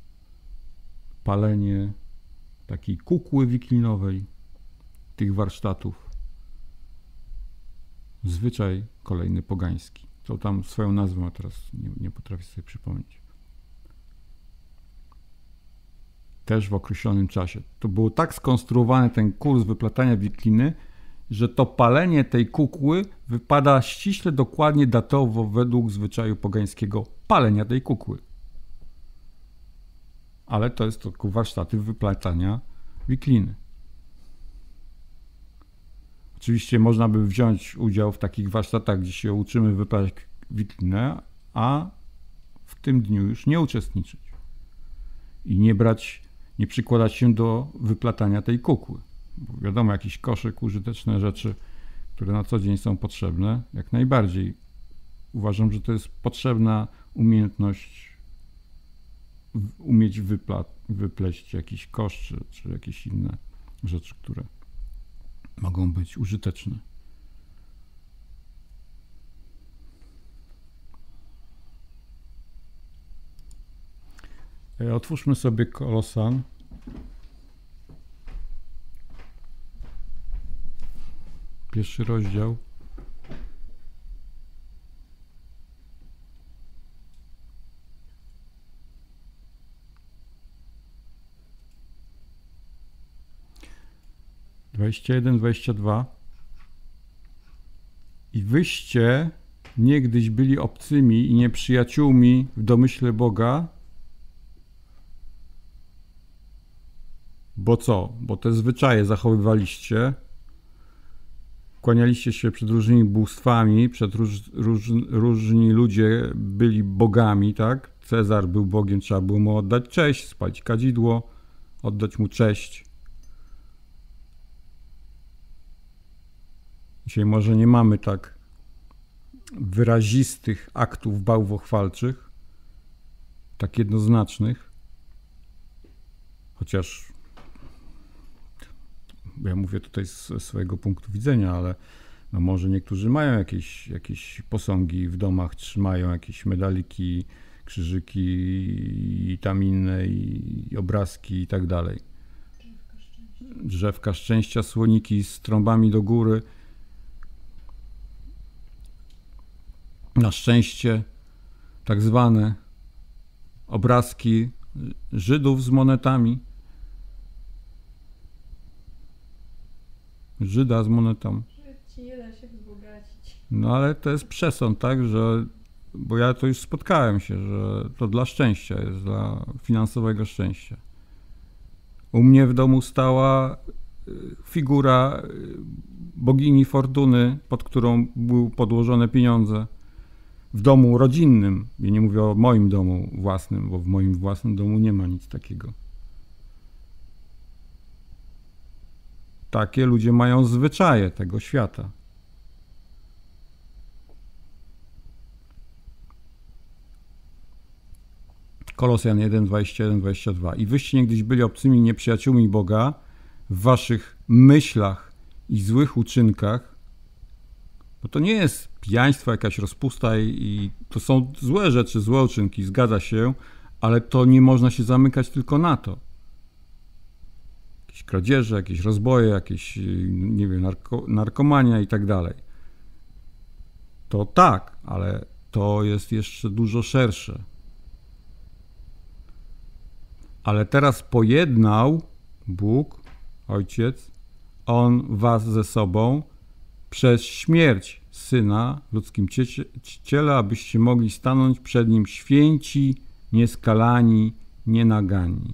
palenie takiej kukły wiklinowej tych warsztatów. Zwyczaj kolejny pogański. To tam swoją nazwę, a teraz nie, nie potrafię sobie przypomnieć. Też w określonym czasie. To było tak skonstruowany ten kurs wyplatania wikliny, że to palenie tej kukły wypada ściśle dokładnie datowo według zwyczaju pogańskiego palenia tej kukły. Ale to jest tylko warsztaty wyplatania wikliny. Oczywiście można by wziąć udział w takich warsztatach, gdzie się uczymy wypalać wiklinę, a w tym dniu już nie uczestniczyć. I nie brać nie przykładać się do wyplatania tej kukły. Bo wiadomo, jakiś koszyk, użyteczne rzeczy, które na co dzień są potrzebne, jak najbardziej. Uważam, że to jest potrzebna umiejętność umieć wyplat, wypleść jakiś kosz, czy, czy jakieś inne rzeczy, które mogą być użyteczne. Otwórzmy sobie Kolosan. Pierwszy rozdział. dwadzieścia jeden, dwadzieścia dwa. I wyście niegdyś byli obcymi i nieprzyjaciółmi w domyśle Boga, bo co? Bo te zwyczaje zachowywaliście, kłanialiście się przed różnymi bóstwami, przed róż, róż, różni ludzie byli bogami, tak? Cezar był Bogiem, trzeba było mu oddać cześć, spalić kadzidło, oddać mu cześć. Dzisiaj może nie mamy tak wyrazistych aktów bałwochwalczych, tak jednoznacznych, chociaż ja mówię tutaj ze swojego punktu widzenia, ale no może niektórzy mają jakieś, jakieś posągi w domach, trzymają jakieś medaliki, krzyżyki i tam inne i, i obrazki i tak dalej. Drzewka szczęścia. Drzewka szczęścia, słoniki z trąbami do góry. Na szczęście tak zwane obrazki Żydów z monetami. Żyda z monetą. Ci nie da się wzbogacić. No ale to jest przesąd, tak, że, bo ja to już spotkałem się, że to dla szczęścia jest, dla finansowego szczęścia. U mnie w domu stała figura bogini Fortuny, pod którą były podłożone pieniądze. W domu rodzinnym, ja nie mówię o moim domu własnym, bo w moim własnym domu nie ma nic takiego. Takie ludzie mają zwyczaje tego świata. Kolosjan jeden, dwadzieścia jeden, dwadzieścia dwa. I wyście niegdyś byli obcymi nieprzyjaciółmi Boga w waszych myślach i złych uczynkach, bo to nie jest pijaństwo, jakaś rozpusta i, i to są złe rzeczy, złe uczynki, zgadza się, ale to nie można się zamykać tylko na to. Jakieś kradzieże, jakieś rozboje, jakieś, nie wiem, narko, narkomania i tak dalej. To tak, ale to jest jeszcze dużo szersze. Ale teraz pojednał Bóg, Ojciec, On was ze sobą przez śmierć Syna w ludzkim ciele, abyście mogli stanąć przed Nim święci, nieskalani, nienagani.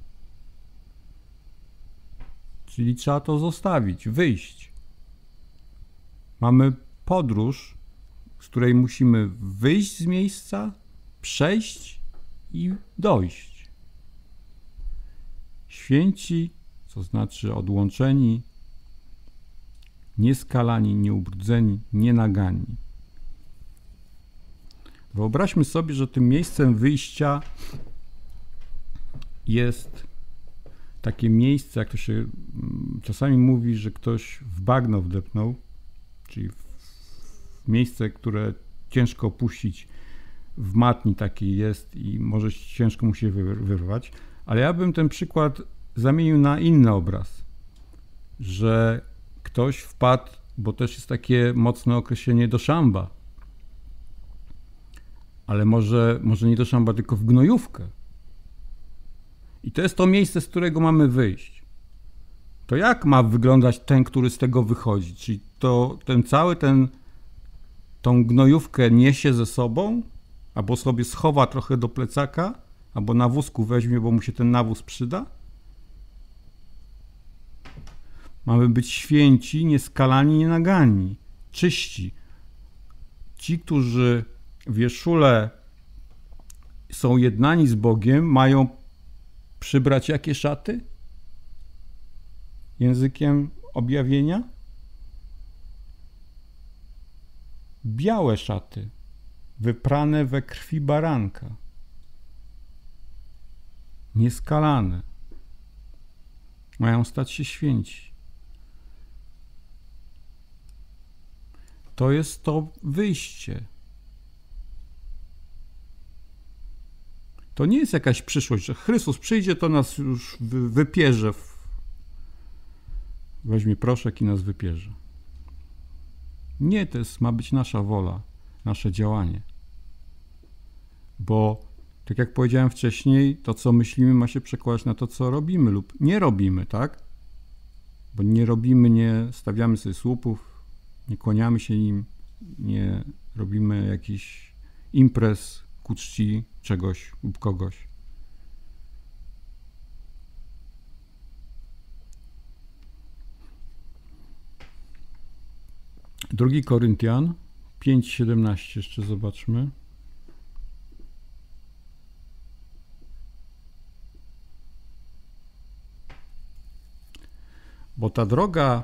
Czyli trzeba to zostawić, wyjść. Mamy podróż, z której musimy wyjść z miejsca, przejść i dojść. Święci, co znaczy odłączeni, nieskalani, nieubrudzeni, nienagani. Wyobraźmy sobie, że tym miejscem wyjścia jest takie miejsce, jak to się czasami mówi, że ktoś w bagno wdepnął, czyli w miejsce, które ciężko opuścić, w matni takiej jest i może ciężko mu się wyrwać. Ale ja bym ten przykład zamienił na inny obraz, że ktoś wpadł, bo też jest takie mocne określenie, do szamba. Ale może, może nie do szamba, tylko w gnojówkę. I to jest to miejsce, z którego mamy wyjść. To jak ma wyglądać ten, który z tego wychodzi? Czyli to ten cały ten, tą gnojówkę niesie ze sobą, albo sobie schowa trochę do plecaka, albo na wózku weźmie, bo mu się ten nawóz przyda? Mamy być święci, nieskalani, nienagani, czyści. Ci, którzy w Jeszule są jednani z Bogiem, mają przybrać jakie szaty? Językiem objawienia? Białe szaty, wyprane we krwi baranka. Nieskalane. Mają stać się święci. To jest to wyjście. To nie jest jakaś przyszłość, że Chrystus przyjdzie, to nas już wypierze. Weźmie proszek i nas wypierze. Nie, to jest, ma być nasza wola, nasze działanie. Bo, tak jak powiedziałem wcześniej, to, co myślimy, ma się przekładać na to, co robimy lub nie robimy, tak? Bo nie robimy, nie stawiamy sobie słupów, nie kłaniamy się im, nie robimy jakichś imprez ku czci czegoś lub kogoś. Drugi Koryntian pięć siedemnaście jeszcze zobaczmy. Bo ta droga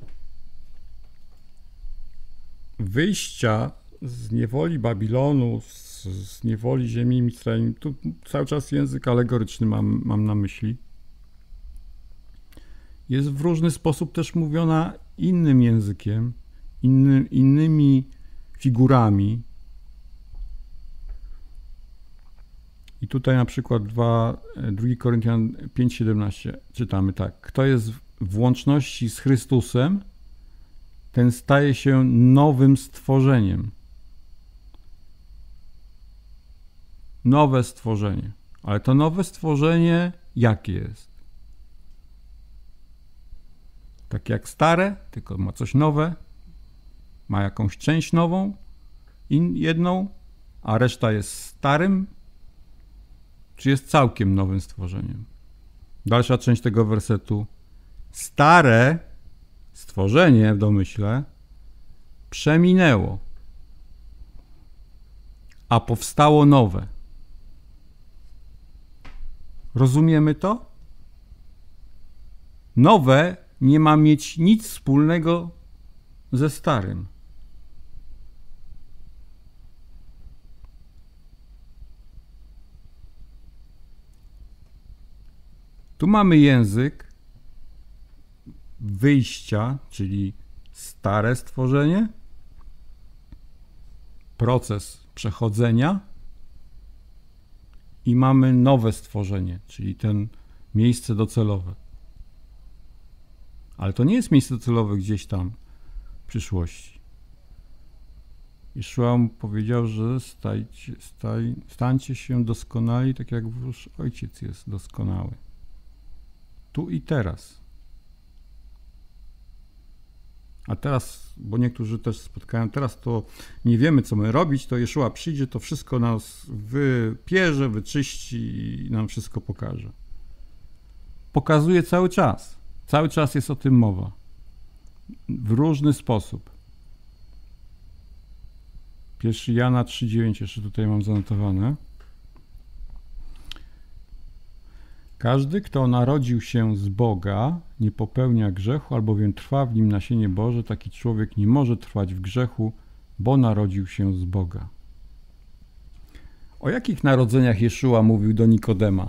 wyjścia z niewoli Babilonu, z, z niewoli ziemi Izraela, tu cały czas język alegoryczny mam, mam na myśli, jest w różny sposób też mówiona innym językiem, inny, innymi figurami. I tutaj na przykład drugi drugi Koryntian pięć siedemnaście czytamy tak. Kto jest w łączności z Chrystusem, ten staje się nowym stworzeniem. Nowe stworzenie. Ale to nowe stworzenie jakie jest? Tak jak stare, tylko ma coś nowe, ma jakąś część nową, in, jedną, a reszta jest starym, czy jest całkiem nowym stworzeniem? Dalsza część tego wersetu. Stare stworzenie, w domyśle, przeminęło, a powstało nowe. Rozumiemy to? Nowe nie ma mieć nic wspólnego ze starym. Tu mamy język wyjścia, czyli stare stworzenie, proces przechodzenia i mamy nowe stworzenie, czyli ten miejsce docelowe. Ale to nie jest miejsce docelowe gdzieś tam w przyszłości. Jeszua mu powiedział, że stajcie, staj, stańcie się doskonali, tak jak wasz Ojciec jest doskonały. Tu i teraz. A teraz, bo niektórzy też spotkają, teraz to nie wiemy, co my robić, to Jeszua przyjdzie, to wszystko nas wypierze, wyczyści i nam wszystko pokaże. Pokazuje cały czas. Cały czas jest o tym mowa. W różny sposób. pierwszy Jana trzy dziewięć, jeszcze tutaj mam zanotowane. Każdy, kto narodził się z Boga, nie popełnia grzechu, albowiem trwa w nim nasienie Boże. Taki człowiek nie może trwać w grzechu, bo narodził się z Boga. O jakich narodzeniach Jeszua mówił do Nikodema?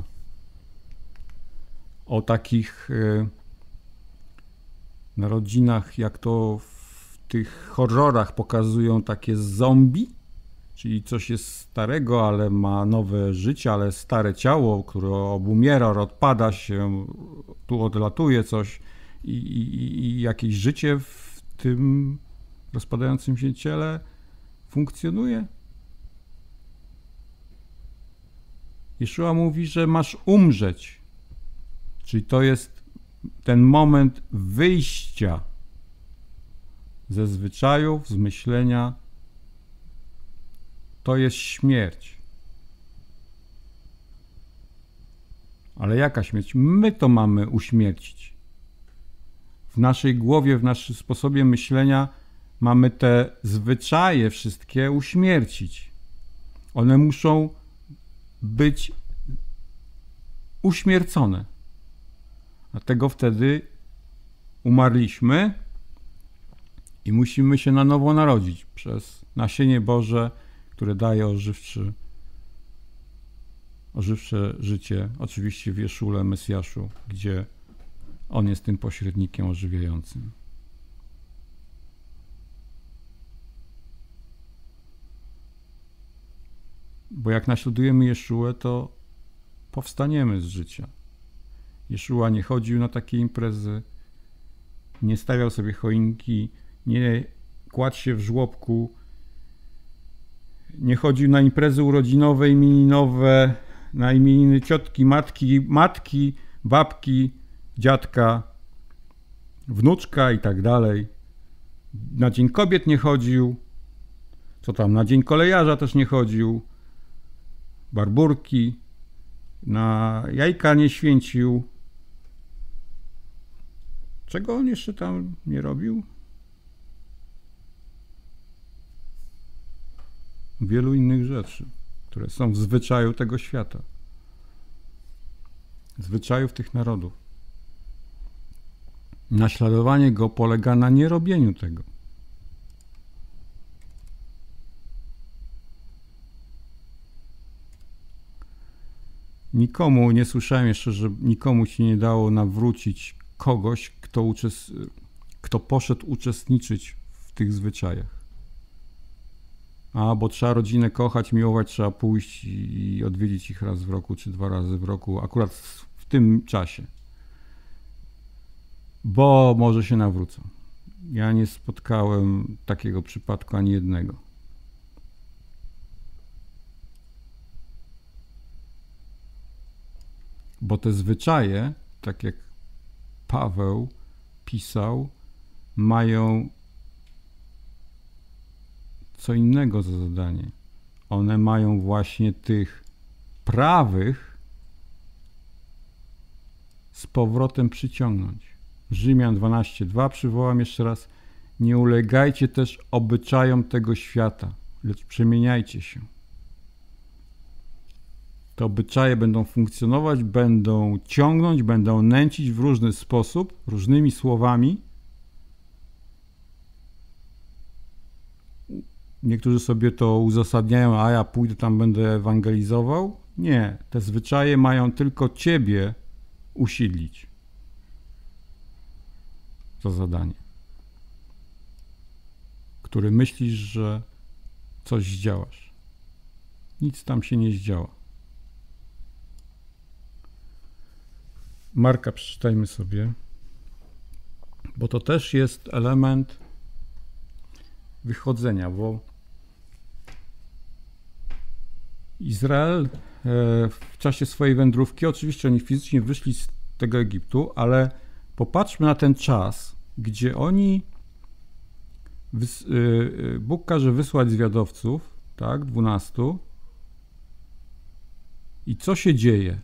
O takich y, narodzinach, jak to w tych horrorach pokazują, takie zombie? Czyli coś jest starego, ale ma nowe życie, ale stare ciało, które obumiera, odpada się, tu odlatuje coś i, i, i jakieś życie w tym rozpadającym się ciele funkcjonuje. Jeszua mówi, że masz umrzeć. Czyli to jest ten moment wyjścia ze zwyczajów, z myślenia. To jest śmierć. Ale jaka śmierć? My to mamy uśmiercić. W naszej głowie, w naszym sposobie myślenia mamy te zwyczaje wszystkie uśmiercić. One muszą być uśmiercone. Dlatego wtedy umarliśmy i musimy się na nowo narodzić przez nasienie Boże, które daje ożywczy, ożywcze życie, oczywiście w Jeszule, Mesjaszu, gdzie On jest tym pośrednikiem ożywiającym. Bo jak naśladujemy Jeszułę, to powstaniemy z życia. Jeszua nie chodził na takie imprezy, nie stawiał sobie choinki, nie kładł się w żłobku, nie chodził na imprezy urodzinowe, imieninowe, na imieniny ciotki, matki, matki, babki, dziadka. wnuczka i tak dalej. Na Dzień Kobiet nie chodził, co tam, na Dzień Kolejarza też nie chodził, barburki, na jajka nie święcił. Czego on jeszcze tam nie robił? Wielu innych rzeczy, które są w zwyczaju tego świata. Zwyczajów tych narodów. Naśladowanie go polega na nierobieniu tego. Nikomu, nie słyszałem jeszcze, że nikomu się nie dało nawrócić kogoś, kto, uczest... kto poszedł uczestniczyć w tych zwyczajach. A, bo trzeba rodzinę kochać, miłować, trzeba pójść i odwiedzić ich raz w roku, czy dwa razy w roku, akurat w tym czasie. Bo może się nawrócą. Ja nie spotkałem takiego przypadku ani jednego. Bo te zwyczaje, tak jak Paweł pisał, mają co innego za zadanie. One mają właśnie tych prawych z powrotem przyciągnąć. Rzymian dwanaście dwa przywołam jeszcze raz. Nie ulegajcie też obyczajom tego świata, lecz przemieniajcie się. Te obyczaje będą funkcjonować, będą ciągnąć, będą nęcić w różny sposób, różnymi słowami. Niektórzy sobie to uzasadniają, a ja pójdę tam, będę ewangelizował. Nie, te zwyczaje mają tylko ciebie usidlić. Za zadanie. Który myślisz, że coś zdziałasz. Nic tam się nie zdziała. Marka przeczytajmy sobie, bo to też jest element wychodzenia, bo Izrael w czasie swojej wędrówki, oczywiście oni fizycznie wyszli z tego Egiptu, ale popatrzmy na ten czas, gdzie oni, Bóg każe wysłać zwiadowców, tak, dwunastu, i co się dzieje?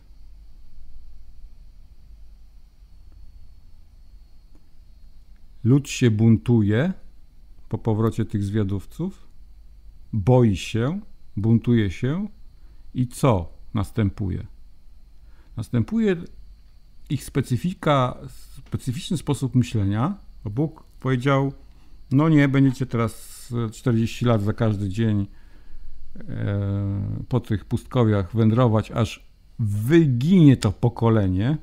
Lud się buntuje po powrocie tych zwiadowców, boi się, buntuje się i co następuje? Następuje ich specyfika, specyficzny sposób myślenia, bo Bóg powiedział, no nie, będziecie teraz czterdzieści lat za każdy dzień e, po tych pustkowiach wędrować, aż wyginie to pokolenie.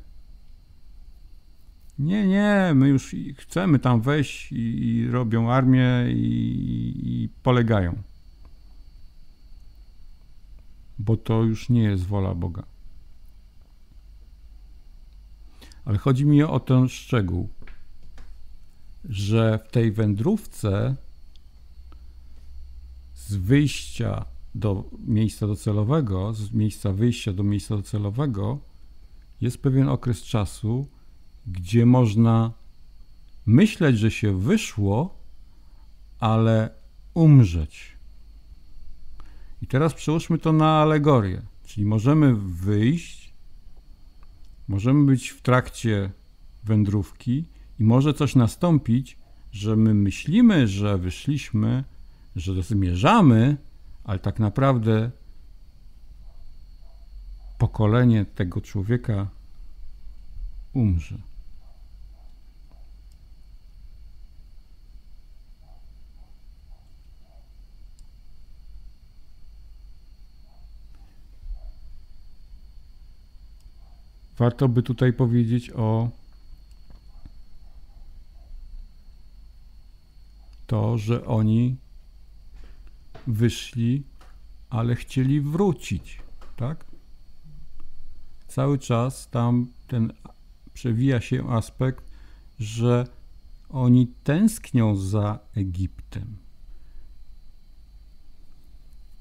Nie, nie, my już chcemy tam wejść i, i robią armię i, i polegają. Bo to już nie jest wola Boga. Ale chodzi mi o ten szczegół, że w tej wędrówce z wyjścia do miejsca docelowego, z miejsca wyjścia do miejsca docelowego jest pewien okres czasu, gdzie można myśleć, że się wyszło, ale umrzeć. I teraz przełóżmy to na alegorię, czyli możemy wyjść, możemy być w trakcie wędrówki i może coś nastąpić, że my myślimy, że wyszliśmy, że zmierzamy, ale tak naprawdę pokolenie tego człowieka umrze. Warto by tutaj powiedzieć o to, że oni wyszli, ale chcieli wrócić, tak? Cały czas tam ten przewija się aspekt, że oni tęsknią za Egiptem.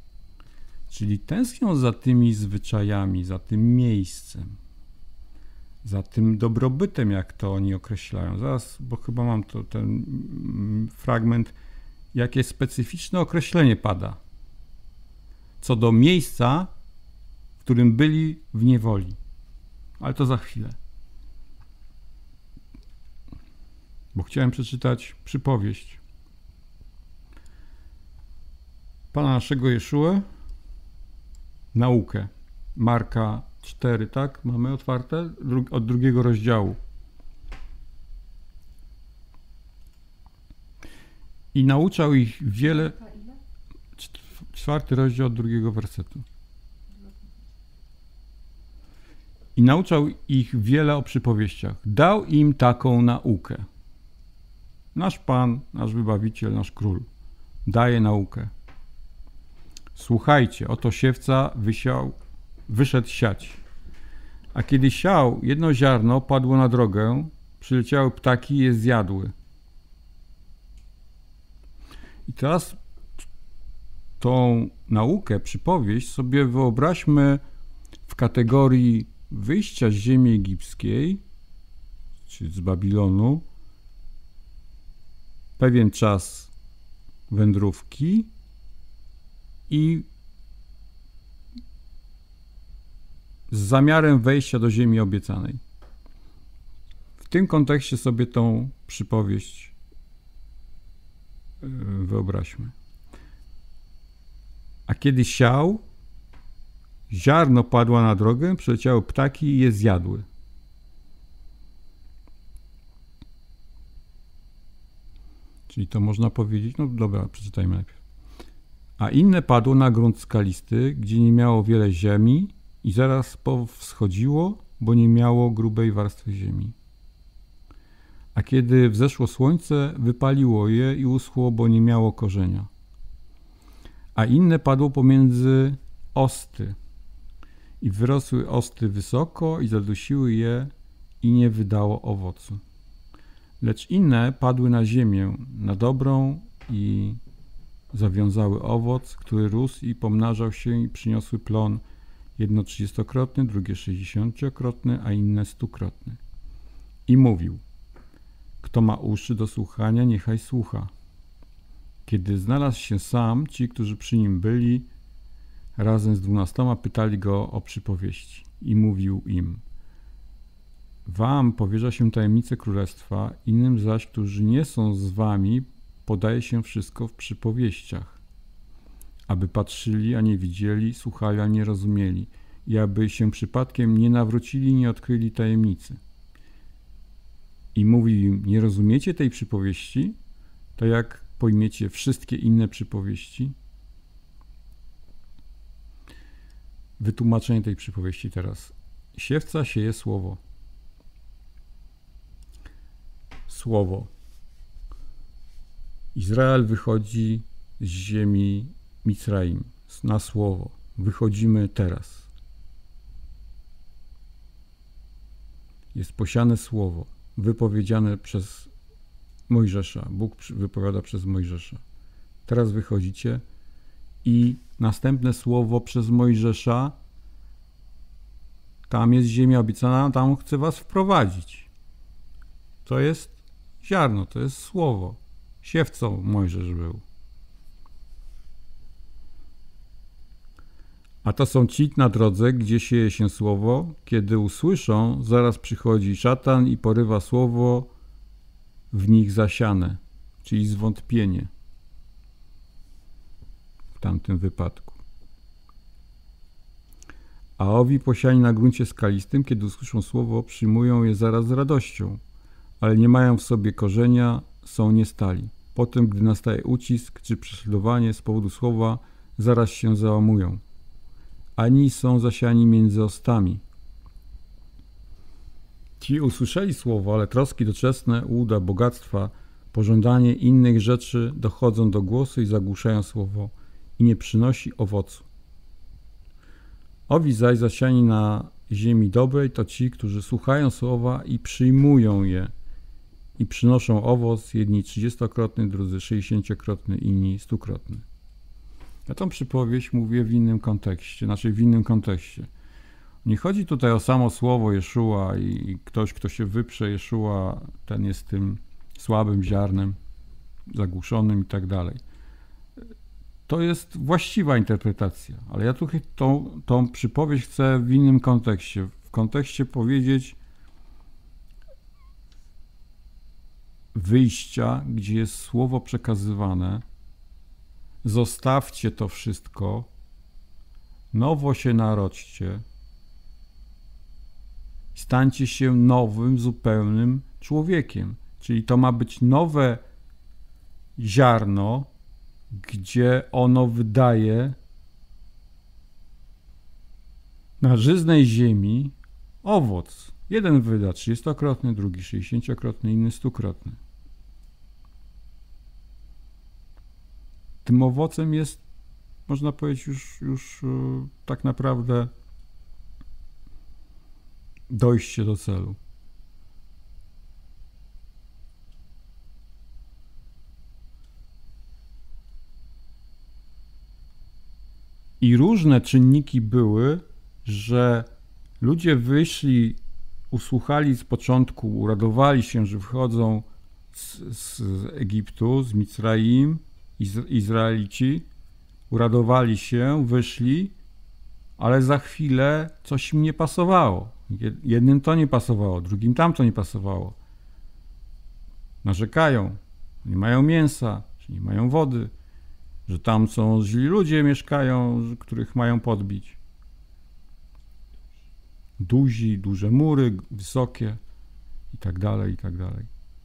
Czyli tęsknią za tymi zwyczajami, za tym miejscem. za tym dobrobytem, jak to oni określają. Zaraz, bo chyba mam to, ten fragment, jakie specyficzne określenie pada co do miejsca, w którym byli w niewoli. Ale to za chwilę. Bo chciałem przeczytać przypowieść Pana naszego Jeszuę, naukę. Marka cztery, tak? Mamy otwarte? Od drugiego rozdziału. I nauczał ich wiele... Czwarty rozdział od drugiego wersetu. I nauczał ich wiele o przypowieściach. Dał im taką naukę. Nasz Pan, nasz Wybawiciel, nasz Król daje naukę. Słuchajcie, oto siewca wysiał, wyszedł siać. A kiedy siał, jedno ziarno padło na drogę, przyleciały ptaki i je zjadły. I teraz tą naukę, przypowieść sobie wyobraźmy w kategorii wyjścia z ziemi egipskiej, czy z Babilonu, pewien czas wędrówki i z zamiarem wejścia do ziemi obiecanej. W tym kontekście sobie tą przypowieść wyobraźmy. A kiedy siał, ziarno padło na drogę, przyleciały ptaki i je zjadły. Czyli to można powiedzieć, no dobra, przeczytajmy najpierw. A inne padło na grunt skalisty, gdzie nie miało wiele ziemi i zaraz powschodziło, bo nie miało grubej warstwy ziemi. A kiedy wzeszło słońce, wypaliło je i uschło, bo nie miało korzenia. A inne padło pomiędzy osty i wyrosły osty wysoko i zadusiły je i nie wydało owocu. Lecz inne padły na ziemię, na dobrą i zawiązały owoc, który rósł i pomnażał się i przyniosły plon, jedno trzydziestokrotny, drugie sześćdziesięciokrotny, a inne stukrotny. I mówił, kto ma uszy do słuchania, niechaj słucha. Kiedy znalazł się sam, ci, którzy przy nim byli, razem z dwunastoma pytali go o przypowieści. I mówił im, wam powierza się tajemnice królestwa, innym zaś, którzy nie są z wami, podaje się wszystko w przypowieściach, aby patrzyli, a nie widzieli, słuchali, a nie rozumieli i aby się przypadkiem nie nawrócili i nie odkryli tajemnicy. I mówił im, nie rozumiecie tej przypowieści? To jak pojmiecie wszystkie inne przypowieści? Wytłumaczenie tej przypowieści teraz. Siewca sieje słowo. Słowo. Izrael wychodzi z ziemi Micraim na słowo. Wychodzimy teraz. Jest posiane słowo, wypowiedziane przez Mojżesza. Bóg wypowiada przez Mojżesza. Teraz wychodzicie i następne słowo przez Mojżesza. Tam jest ziemia obiecana, tam chce was wprowadzić. To jest ziarno, to jest słowo. Siewcą Mojżesz był. A to są ci na drodze, gdzie sieje się słowo. Kiedy usłyszą, zaraz przychodzi szatan i porywa słowo w nich zasiane, czyli zwątpienie w tamtym wypadku. A owi posiani na gruncie skalistym, kiedy usłyszą słowo, przyjmują je zaraz z radością, ale nie mają w sobie korzenia, są niestali. Potem, gdy nastaje ucisk czy prześladowanie z powodu słowa, zaraz się załamują. Ani są zasiani między ostami. Ci usłyszeli słowo, ale troski doczesne, ułuda bogactwa, pożądanie innych rzeczy dochodzą do głosu i zagłuszają słowo i nie przynosi owocu. Owi zaś zasiani na ziemi dobrej to ci, którzy słuchają słowa i przyjmują je i przynoszą owoc, jedni trzydziestokrotny, drudzy sześćdziesięciokrotny, inni stukrotny. Ja tą przypowieść mówię w innym kontekście, znaczy w innym kontekście. Nie chodzi tutaj o samo słowo Jeszua i ktoś, kto się wyprze Jeszua, ten jest tym słabym ziarnem, zagłuszonym i tak dalej. To jest właściwa interpretacja, ale ja tu tą, tą przypowieść chcę w innym kontekście. W kontekście powiedzieć wyjścia, gdzie jest słowo przekazywane. Zostawcie to wszystko, nowo się narodźcie, stańcie się nowym, zupełnym człowiekiem. Czyli to ma być nowe ziarno, gdzie ono wydaje na żyznej ziemi owoc. Jeden wyda trzydziestokrotny, drugi sześćdziesięciokrotny, inny stukrotny. Tym owocem jest, można powiedzieć, już, już tak naprawdę dojście do celu. I różne czynniki były, że ludzie wyszli, usłuchali z początku, uradowali się, że wychodzą z, z Egiptu, z Micraim, Iz- Izraelici, uradowali się, wyszli, ale za chwilę coś im nie pasowało. Jednym to nie pasowało, drugim tam to nie pasowało. Narzekają, nie mają mięsa, że nie mają wody, że tam są źli ludzie mieszkają, których mają podbić. Duzi, duże mury, wysokie i tak dalej, i tak dalej.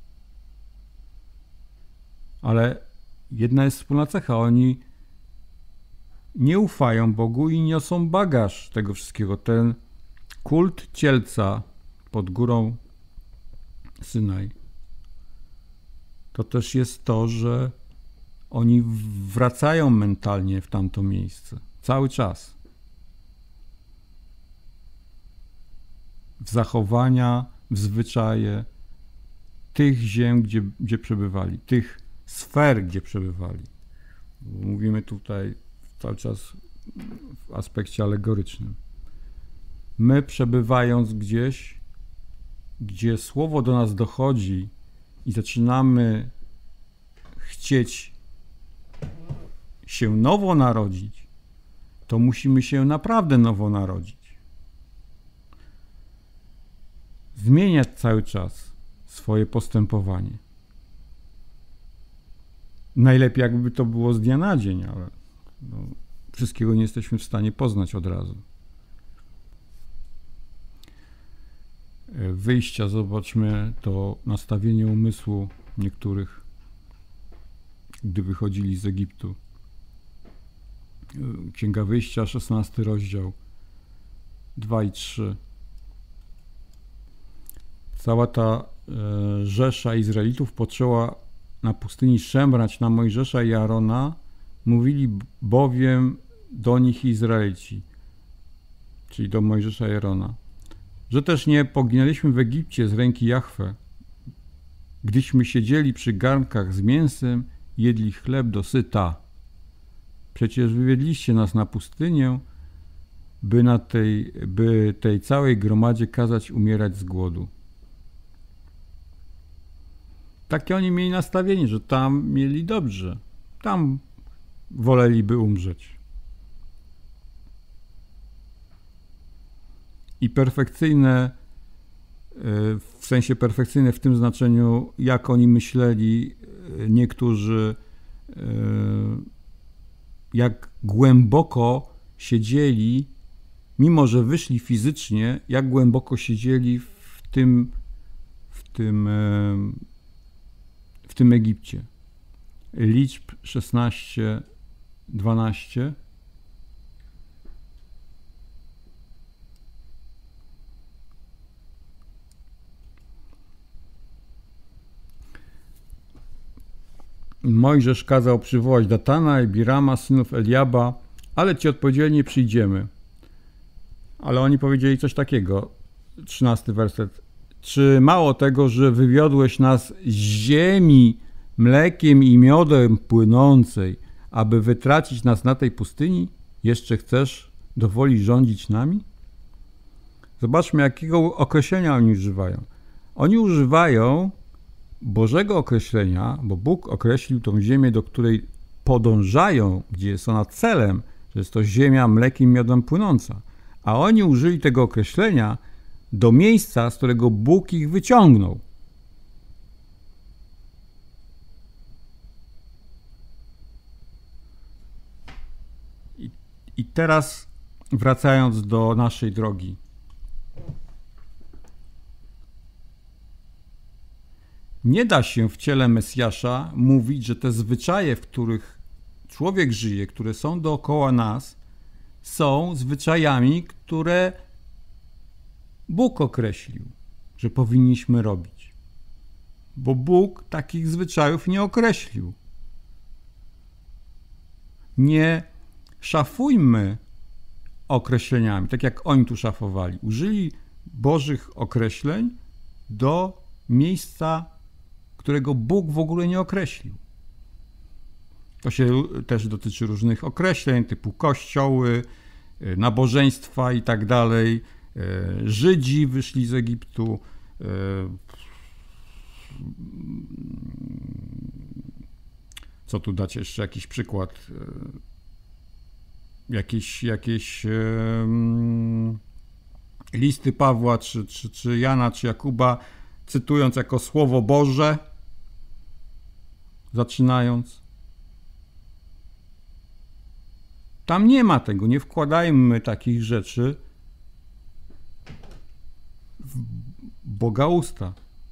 Ale jedna jest wspólna cecha, oni nie ufają Bogu i niosą bagaż tego wszystkiego. Ten kult cielca pod górą Synaj to też jest to, że oni wracają mentalnie w tamto miejsce. Cały czas. W zachowania, w zwyczaje tych ziem, gdzie, gdzie przebywali, tych sfer, gdzie przebywali. Mówimy tutaj cały czas w aspekcie alegorycznym. My, przebywając gdzieś, gdzie słowo do nas dochodzi i zaczynamy chcieć się nowo narodzić, to musimy się naprawdę nowo narodzić. Zmieniać cały czas swoje postępowanie. Najlepiej jakby to było z dnia na dzień, ale no, wszystkiego nie jesteśmy w stanie poznać od razu. Wyjścia, zobaczmy to nastawienie umysłu niektórych, gdy wychodzili z Egiptu. Księga Wyjścia, szesnasty rozdział, dwa i trzy. Cała ta e, rzesza Izraelitów poczęła na pustyni szemrać na Mojżesza i Aarona, mówili bowiem do nich Izraelici, czyli do Mojżesza i Aarona, że też nie poginęliśmy w Egipcie z ręki Jahwe, gdyśmy siedzieli przy garnkach z mięsem, jedli chleb do syta. Przecież wywiedliście nas na pustynię, by, na tej, by tej całej gromadzie kazać umierać z głodu. Takie oni mieli nastawienie, że tam mieli dobrze. Tam woleliby umrzeć. I perfekcyjne, w sensie perfekcyjne w tym znaczeniu, jak oni myśleli, niektórzy, jak głęboko siedzieli, mimo że wyszli fizycznie, jak głęboko siedzieli w tym, w tym, w tym Egipcie. Liczb szesnaście, dwanaście. Mojżesz kazał przywołać Datana i Birama, synów Eliaba, ale ci odpowiedzieli, nie przyjdziemy. Ale oni powiedzieli coś takiego, trzynasty werset. Czy mało tego, że wywiodłeś nas z ziemi mlekiem i miodem płynącej, aby wytracić nas na tej pustyni, jeszcze chcesz do woli rządzić nami? Zobaczmy, jakiego określenia oni używają. Oni używają Bożego określenia, bo Bóg określił tą ziemię, do której podążają, gdzie jest ona celem, że jest to ziemia mlekiem i miodem płynąca. A oni użyli tego określenia do miejsca, z którego Bóg ich wyciągnął. I, i teraz wracając do naszej drogi. Nie da się w ciele Mesjasza mówić, że te zwyczaje, w których człowiek żyje, które są dookoła nas, są zwyczajami, które Bóg określił, że powinniśmy robić. Bo Bóg takich zwyczajów nie określił. Nie szafujmy określeniami, tak jak oni tu szafowali. Użyli Bożych określeń do miejsca, którego Bóg w ogóle nie określił. To się też dotyczy różnych określeń, typu kościoły, nabożeństwa i tak dalej. Żydzi wyszli z Egiptu. Co tu dać jeszcze jakiś przykład? Jakieś, jakieś um, listy Pawła, czy, czy, czy Jana, czy Jakuba, cytując jako Słowo Boże, zaczynając. Tam nie ma tego, nie wkładajmy takich rzeczy w Boga usta.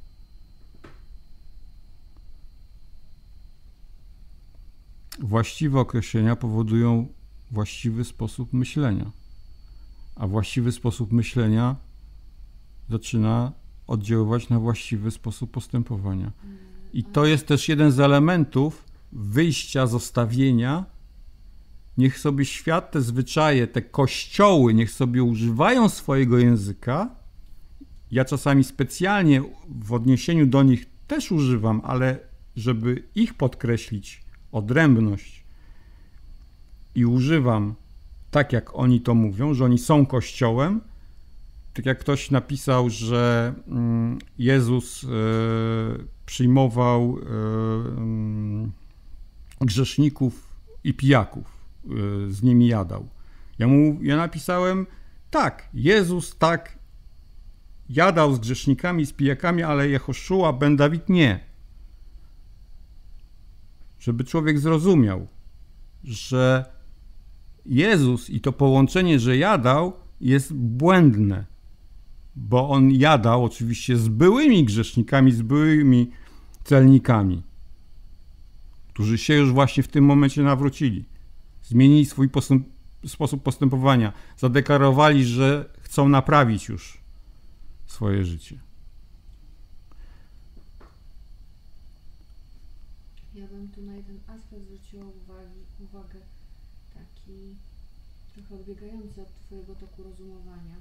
Właściwe określenia powodują właściwy sposób myślenia, a właściwy sposób myślenia zaczyna oddziaływać na właściwy sposób postępowania. I to jest też jeden z elementów wyjścia, zostawienia. Niech sobie świat, te zwyczaje, te kościoły, niech sobie używają swojego języka. Ja czasami specjalnie w odniesieniu do nich też używam, ale żeby ich podkreślić, odrębność, i używam tak, jak oni to mówią, że oni są kościołem. Tak jak ktoś napisał, że Jezus przyjmował grzeszników i pijaków, z nimi jadał. Ja mu, ja napisałem, tak, Jezus tak jadał z grzesznikami, z pijakami, ale Jehoszua ben Dawid nie. Żeby człowiek zrozumiał, że Jezus i to połączenie, że jadał, jest błędne, bo on jadał oczywiście z byłymi grzesznikami, z byłymi celnikami, którzy się już właśnie w tym momencie nawrócili. Zmienili swój postęp, sposób postępowania, zadeklarowali, że chcą naprawić już swoje życie. Ja bym tu na jeden aspekt zwróciła uwagi, uwagę, taki trochę odbiegający od Twojego toku rozumowania.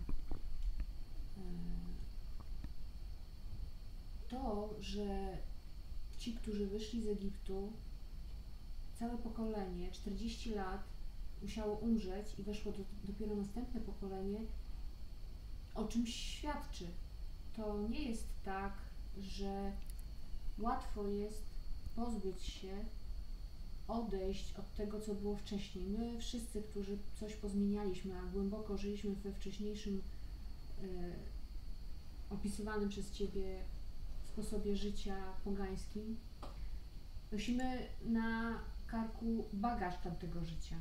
To, że ci, którzy wyszli z Egiptu, całe pokolenie, czterdzieści lat musiało umrzeć i weszło do, dopiero następne pokolenie, o czymś świadczy. To nie jest tak, że łatwo jest pozbyć się, odejść od tego, co było wcześniej. My wszyscy, którzy coś pozmienialiśmy, a głęboko żyliśmy we wcześniejszym y, opisywanym przez Ciebie sposobie życia pogańskim, nosimy na karku bagaż tamtego życia.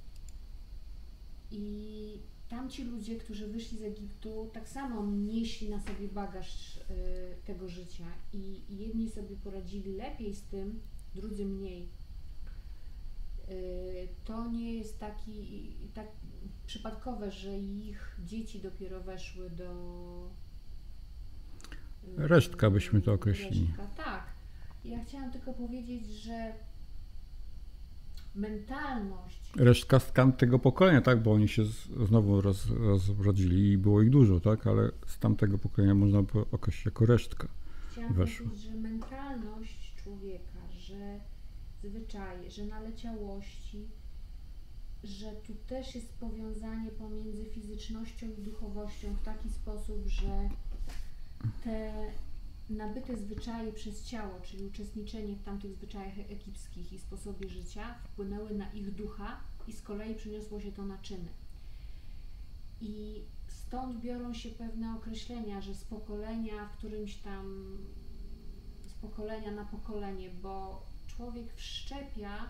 I tamci ludzie, którzy wyszli z Egiptu, tak samo nieśli na sobie bagaż y, tego życia. I, I jedni sobie poradzili lepiej z tym, drudzy mniej. Y, to nie jest taki tak przypadkowe, że ich dzieci dopiero weszły do... Y, Resztka byśmy to określili. Resztka, tak. Ja chciałam tylko powiedzieć, że mentalność... Resztka z tamtego pokolenia, tak, bo oni się znowu roz, rozrodzili i było ich dużo, tak, ale z tamtego pokolenia można by określić jako resztka. Chciałam weszło. powiedzieć, że mentalność człowieka, że zwyczaje, że naleciałości że tu też jest powiązanie pomiędzy fizycznością i duchowością w taki sposób, że te nabyte zwyczaje przez ciało, czyli uczestniczenie w tamtych zwyczajach egipskich i sposobie życia, wpłynęły na ich ducha i z kolei przyniosło się to na czyny. I stąd biorą się pewne określenia, że z pokolenia w którymś tam, z pokolenia na pokolenie, bo człowiek wszczepia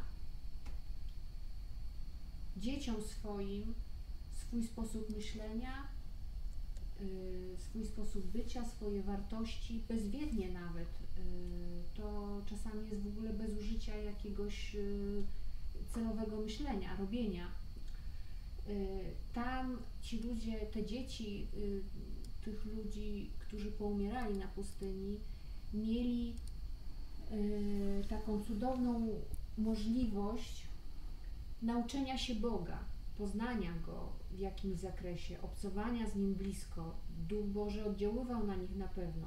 dzieciom swoim swój sposób myślenia, yy, swój sposób bycia, swoje wartości, bezwiednie nawet. Yy, to czasami jest w ogóle bez użycia jakiegoś yy, celowego myślenia, robienia. Tam ci ludzie, te dzieci tych ludzi, którzy poumierali na pustyni, mieli taką cudowną możliwość nauczenia się Boga, poznania Go w jakimś zakresie, obcowania z Nim blisko. Duch Boży oddziaływał na nich na pewno.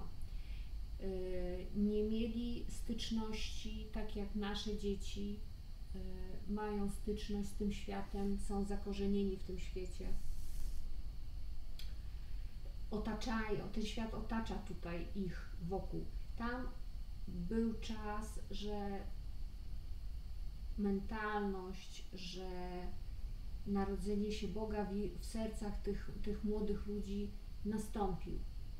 Nie mieli styczności, tak jak nasze dzieci, mają styczność z tym światem, są zakorzenieni w tym świecie. Otaczają, ten świat otacza tutaj ich wokół. Tam był czas, że mentalność, że narodzenie się Boga w, w sercach tych, tych młodych ludzi nastąpił.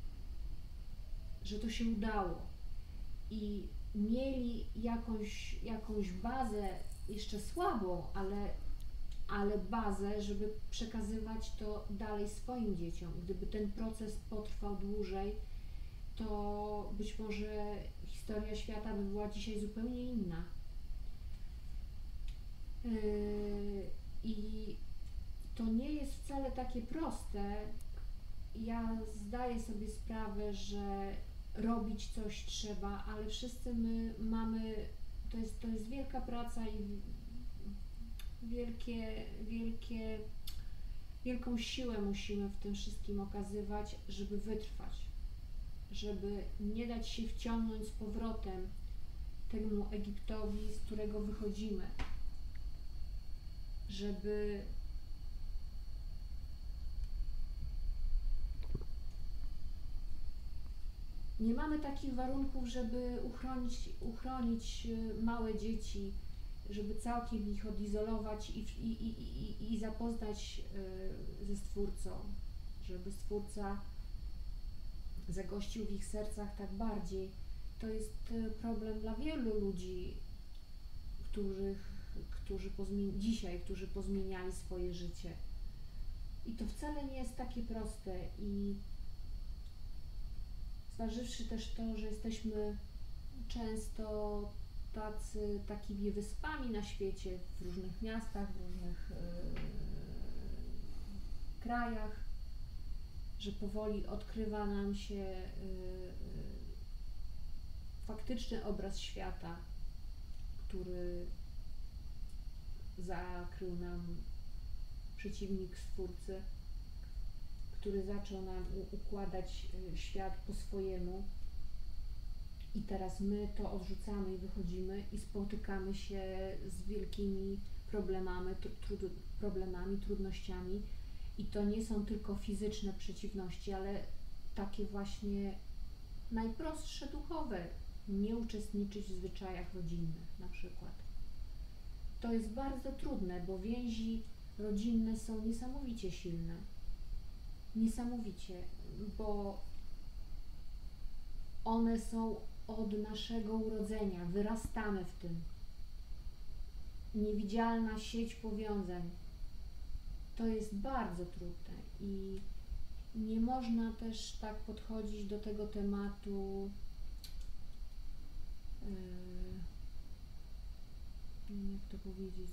Że to się udało. I mieli jakąś, jakąś bazę, jeszcze słabą, ale, ale bazę, żeby przekazywać to dalej swoim dzieciom. Gdyby ten proces potrwał dłużej, to być może historia świata by była dzisiaj zupełnie inna. Yy, I to nie jest wcale takie proste. Ja zdaję sobie sprawę, że robić coś trzeba, ale wszyscy my mamy, to jest, to jest wielka praca i wielkie, wielkie, wielką siłę musimy w tym wszystkim okazywać, żeby wytrwać, żeby nie dać się wciągnąć z powrotem temu Egiptowi, z którego wychodzimy, żeby nie mamy takich warunków, żeby uchronić, uchronić małe dzieci, żeby całkiem ich odizolować i, i, i, i, i zapoznać ze Stwórcą, żeby Stwórca zagościł w ich sercach tak bardziej. To jest problem dla wielu ludzi, których, którzy pozmi- dzisiaj, którzy pozmieniali swoje życie. I to wcale nie jest takie proste. I zważywszy też to, że jesteśmy często tacy, takimi wyspami na świecie, w różnych miastach, w różnych yy, krajach, że powoli odkrywa nam się yy, faktyczny obraz świata, który zakrył nam przeciwnik Stwórcy, który zaczął nam układać świat po swojemu. I teraz my to odrzucamy i wychodzimy i spotykamy się z wielkimi problemami, trud, problemami, trudnościami. I to nie są tylko fizyczne przeciwności, ale takie właśnie najprostsze duchowe. Nie uczestniczyć w zwyczajach rodzinnych na przykład. To jest bardzo trudne, bo więzi rodzinne są niesamowicie silne. Niesamowicie, bo one są od naszego urodzenia, wyrastamy w tym. Niewidzialna sieć powiązań. To jest bardzo trudne i nie można też tak podchodzić do tego tematu yy, jak to powiedzieć,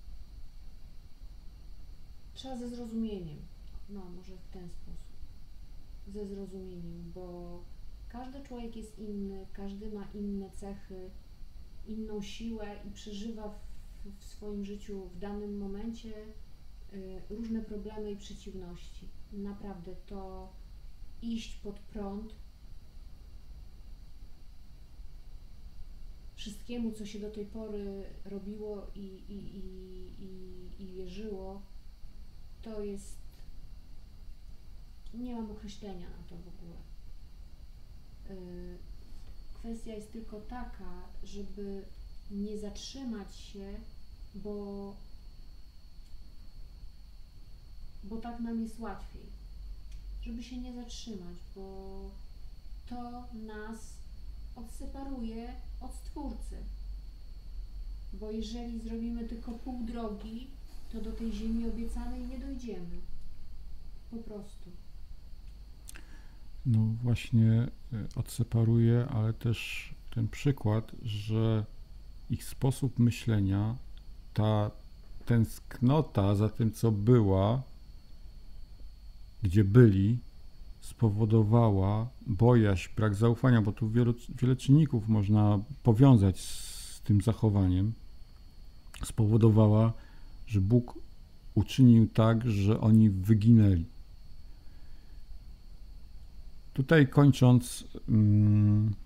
trzeba ze zrozumieniem, no może w ten sposób, ze zrozumieniem, bo każdy człowiek jest inny, każdy ma inne cechy, inną siłę i przeżywa w, w swoim życiu w danym momencie y, różne problemy i przeciwności. Naprawdę to iść pod prąd wszystkiemu, co się do tej pory robiło i, i, i, i, i wierzyło, to jest, nie mam określenia na to w ogóle. Yy, kwestia jest tylko taka, żeby nie zatrzymać się, bo, bo tak nam jest łatwiej. Żeby się nie zatrzymać, bo to nas odseparuje od Stwórcy. Bo jeżeli zrobimy tylko pół drogi, to do tej ziemi obiecanej nie dojdziemy. Po prostu. No właśnie odseparuje, ale też ten przykład, że ich sposób myślenia, ta tęsknota za tym, co była, gdzie byli, spowodowała bojaźń, brak zaufania, bo tu wiele, wiele czynników można powiązać z tym zachowaniem, spowodowała, że Bóg uczynił tak, że oni wyginęli. Tutaj kończąc hmm,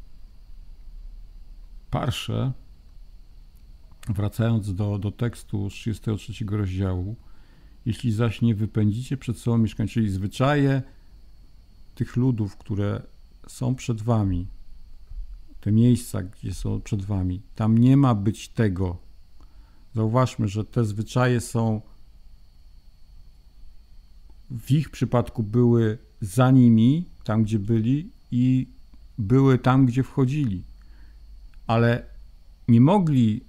Parszę, wracając do, do tekstu z trzydziestego trzeciego rozdziału, jeśli zaś nie wypędzicie przed sobą mieszkań, czyli zwyczaje tych ludów, które są przed wami, te miejsca, gdzie są przed wami, tam nie ma być tego. Zauważmy, że te zwyczaje są, w ich przypadku były za nimi, tam gdzie byli, i były tam, gdzie wchodzili. Ale nie mogli,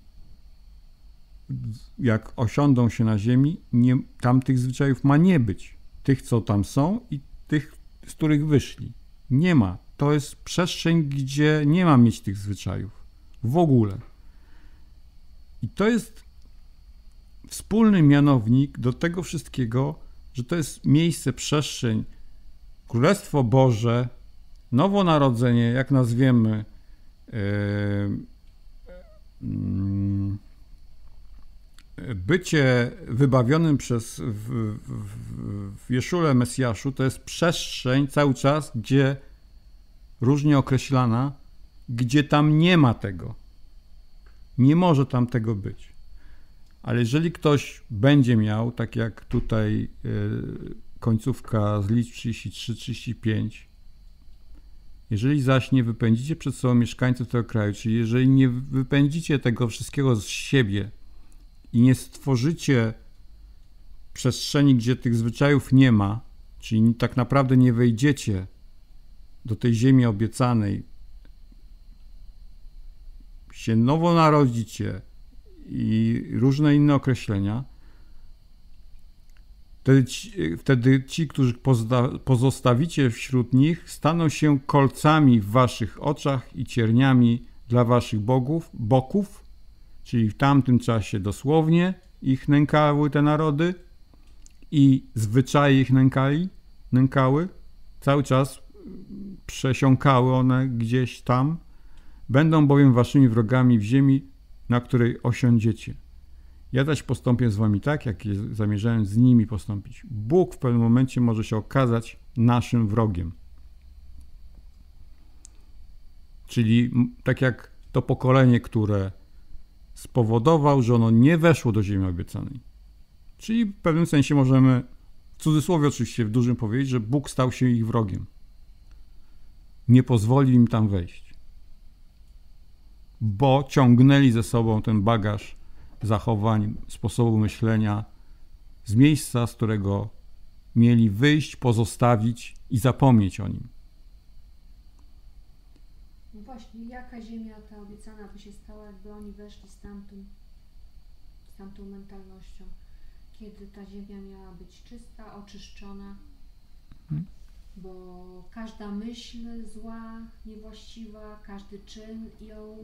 jak osiądą się na ziemi, nie, tam tych zwyczajów ma nie być. Tych, co tam są, i tych, z których wyszli. Nie ma. To jest przestrzeń, gdzie nie ma mieć tych zwyczajów. W ogóle. I to jest wspólny mianownik do tego wszystkiego, że to jest miejsce, przestrzeń, Królestwo Boże, nowonarodzenie, jak nazwiemy, yy, yy, bycie wybawionym przez w, w, w Jeszule Mesjaszu, to jest przestrzeń cały czas, gdzie różnie określana, gdzie tam nie ma tego. Nie może tam tego być. Ale jeżeli ktoś będzie miał, tak jak tutaj yy, końcówka z liczb trzydzieści trzy trzydzieści pięć, jeżeli zaś nie wypędzicie przed sobą mieszkańców tego kraju, czyli jeżeli nie wypędzicie tego wszystkiego z siebie i nie stworzycie przestrzeni, gdzie tych zwyczajów nie ma, czyli tak naprawdę nie wejdziecie do tej ziemi obiecanej, się nowo narodzicie i różne inne określenia, wtedy ci, wtedy ci, którzy pozda, pozostawicie wśród nich, staną się kolcami w waszych oczach i cierniami dla waszych bogów, boków, czyli w tamtym czasie dosłownie ich nękały te narody i zwyczaje ich nękali, nękały, cały czas przesiąkały one gdzieś tam, będą bowiem waszymi wrogami w ziemi, na której osiądziecie. Ja zaś postąpię z wami tak, jak zamierzałem z nimi postąpić. Bóg w pewnym momencie może się okazać naszym wrogiem. Czyli tak jak to pokolenie, które spowodował, że ono nie weszło do ziemi obiecanej. Czyli w pewnym sensie możemy, w cudzysłowie oczywiście w dużym powiedzieć, że Bóg stał się ich wrogiem. Nie pozwolił im tam wejść. Bo ciągnęli ze sobą ten bagaż zachowań, sposobu myślenia z miejsca, z którego mieli wyjść, pozostawić i zapomnieć o nim. No właśnie, jaka ziemia ta obiecana by się stała, jakby oni weszli z tamtym, z tamtą mentalnością, kiedy ta ziemia miała być czysta, oczyszczona, hmm. bo każda myśl zła, niewłaściwa, każdy czyn ją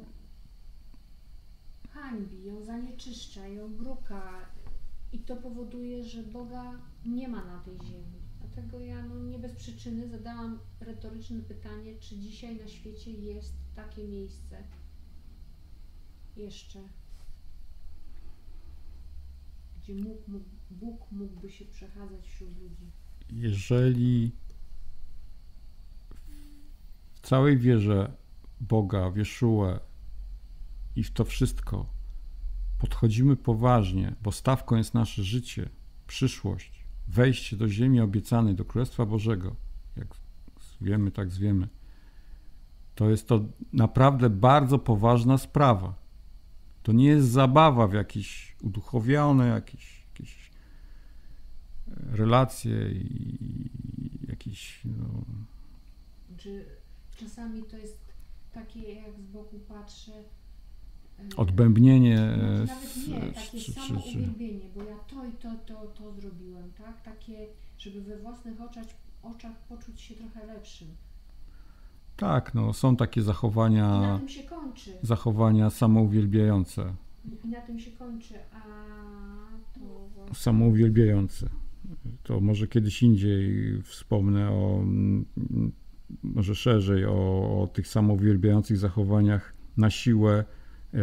hańbi, ją zanieczyszcza, ją bruka i to powoduje, że Boga nie ma na tej ziemi. Dlatego ja no, nie bez przyczyny zadałam retoryczne pytanie, czy dzisiaj na świecie jest takie miejsce jeszcze, gdzie mógł, mógł, Bóg mógłby się przechadzać wśród ludzi. Jeżeli w całej wierze Boga, w Jeszułę, i w to wszystko podchodzimy poważnie, bo stawką jest nasze życie, przyszłość, wejście do ziemi obiecanej, do Królestwa Bożego, jak wiemy, tak zwiemy, to jest to naprawdę bardzo poważna sprawa. To nie jest zabawa w jakieś uduchowione, jakieś, jakieś relacje i jakieś... No... Czy czasami to jest takie, jak z boku patrzę... Odbębnienie... No, nawet nie, takie czy, samo czy, czy... uwielbienie, bo ja to i to, to, to zrobiłem, tak? Takie, żeby we własnych oczach, oczach poczuć się trochę lepszym. Tak, no są takie zachowania... I na tym się kończy. Zachowania samouwielbiające. I na tym się kończy, a to właśnie... Samouwielbiające. To może kiedyś indziej wspomnę o, może szerzej o, o tych samouwielbiających zachowaniach na siłę, e,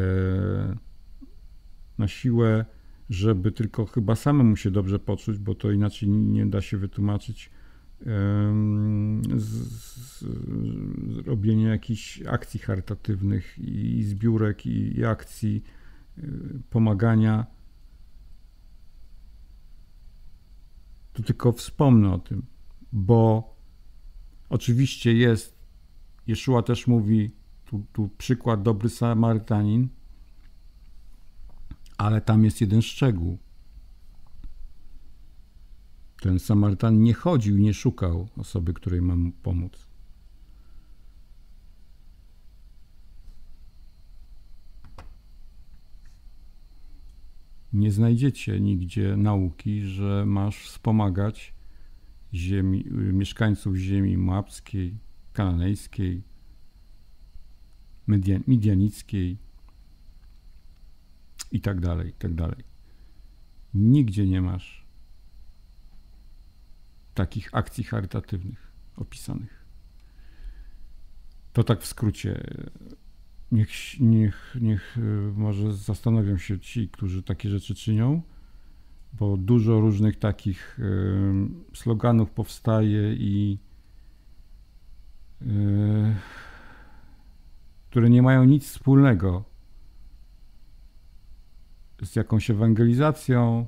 na siłę, żeby tylko chyba samemu się dobrze poczuć, bo to inaczej nie da się wytłumaczyć, e, z, z, z robienia jakichś akcji charytatywnych i zbiórek i, i akcji e, pomagania. To tylko wspomnę o tym, bo oczywiście jest, Jeszua też mówi, tu, tu przykład dobry Samarytanin, ale tam jest jeden szczegół. Ten Samarytan nie chodził, nie szukał osoby, której ma mu pomóc. Nie znajdziecie nigdzie nauki, że masz wspomagać ziemi, mieszkańców ziemi moabskiej, kananejskiej, midianickiej i tak dalej, i tak dalej. Nigdzie nie masz takich akcji charytatywnych opisanych. To tak w skrócie. Niech, niech, niech może zastanowią się ci, którzy takie rzeczy czynią, bo dużo różnych takich y, sloganów powstaje i y, które nie mają nic wspólnego z jakąś ewangelizacją,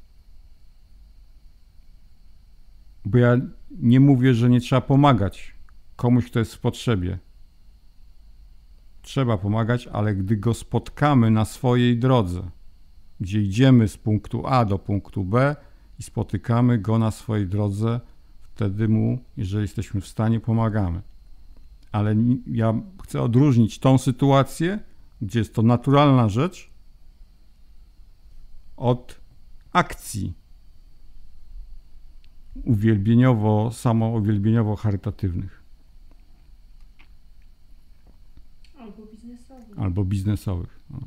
bo ja nie mówię, że nie trzeba pomagać komuś, kto jest w potrzebie. Trzeba pomagać, ale gdy go spotkamy na swojej drodze, gdzie idziemy z punktu A do punktu B i spotykamy go na swojej drodze, wtedy mu, jeżeli jesteśmy w stanie, pomagamy. Ale ja chcę odróżnić tą sytuację, gdzie jest to naturalna rzecz, od akcji uwielbieniowo, samouwielbieniowo-charytatywnych. Albo biznesowych. Albo biznesowych. No.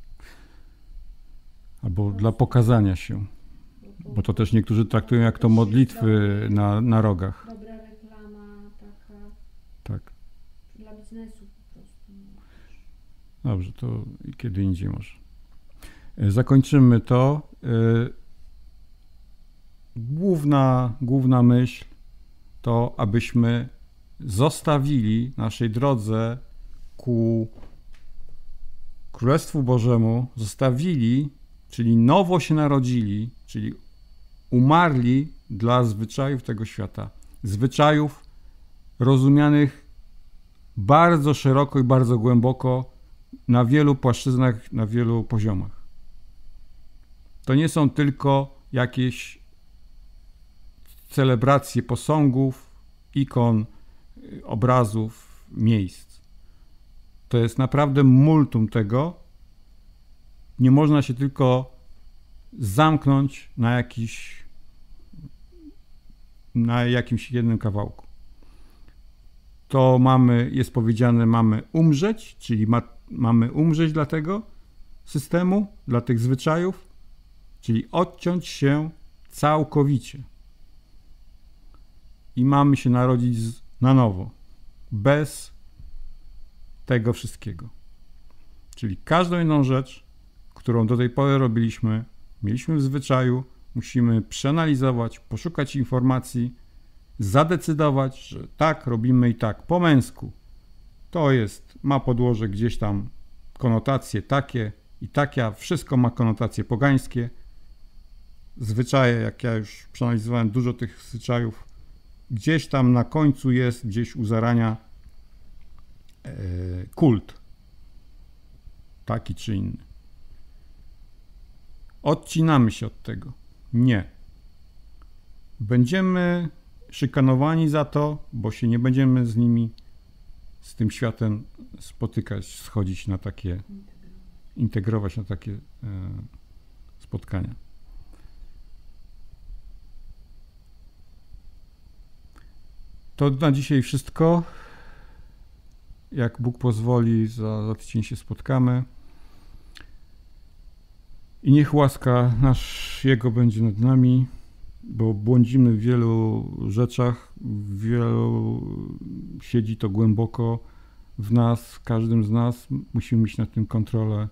Albo dla pokazania się. Bo to też niektórzy traktują jak to modlitwy na, na rogach. Dobra reklama taka. Tak. Dla biznesu po prostu. Dobrze, to kiedy indziej może. Zakończymy to. Główna, główna myśl to, abyśmy zostawili naszej drodze ku Królestwu Bożemu, zostawili, czyli nowo się narodzili, czyli umarli dla zwyczajów tego świata. Zwyczajów rozumianych bardzo szeroko i bardzo głęboko na wielu płaszczyznach, na wielu poziomach. To nie są tylko jakieś celebracje posągów, ikon, obrazów, miejsc. To jest naprawdę multum tego. Nie można się tylko zamknąć na jakiś, na jakimś jednym kawałku. To mamy, jest powiedziane, mamy umrzeć, czyli ma, mamy umrzeć dla tego systemu, dla tych zwyczajów, czyli odciąć się całkowicie. I mamy się narodzić na nowo, bez tego wszystkiego. Czyli każdą inną rzecz, którą do tej pory robiliśmy, mieliśmy w zwyczaju, musimy przeanalizować, poszukać informacji, zadecydować, że tak, robimy i tak, po męsku. To jest, ma podłoże gdzieś tam konotacje takie i takie, a wszystko ma konotacje pogańskie. Zwyczaje, jak ja już przeanalizowałem dużo tych zwyczajów, gdzieś tam na końcu jest gdzieś u zarania e, kult. Taki czy inny. Odcinamy się od tego. Nie. Będziemy szykanowani za to, bo się nie będziemy z nimi, z tym światem spotykać, schodzić na takie, integrować na takie e, spotkania. To na dzisiaj wszystko. Jak Bóg pozwoli, za, za tydzień się spotkamy. I niech łaska nasz Jego będzie nad nami, bo błądzimy w wielu rzeczach, w wielu siedzi to głęboko w nas, w każdym z nas. Musimy mieć nad tym kontrolę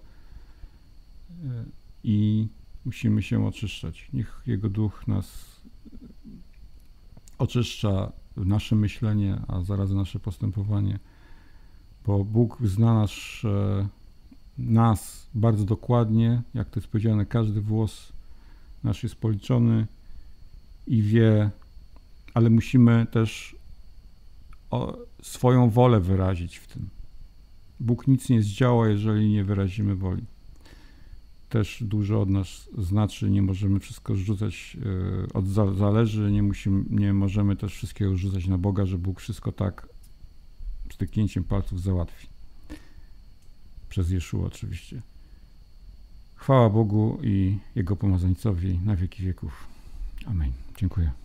i musimy się oczyszczać. Niech Jego Duch nas oczyszcza, nasze myślenie, a zarazem nasze postępowanie, bo Bóg zna nasz, nas bardzo dokładnie, jak to jest powiedziane, każdy włos nasz jest policzony i wie, ale musimy też o, swoją wolę wyrazić w tym. Bóg nic nie zdziała, jeżeli nie wyrazimy woli. Też dużo od nas znaczy, nie możemy wszystko rzucać, yy, od zależy, nie, musimy, nie możemy też wszystkiego rzucać na Boga, że Bóg wszystko tak styknięciem palców załatwi. Przez Jeszua oczywiście. Chwała Bogu i Jego pomazańcowi na wieki wieków. Amen. Dziękuję.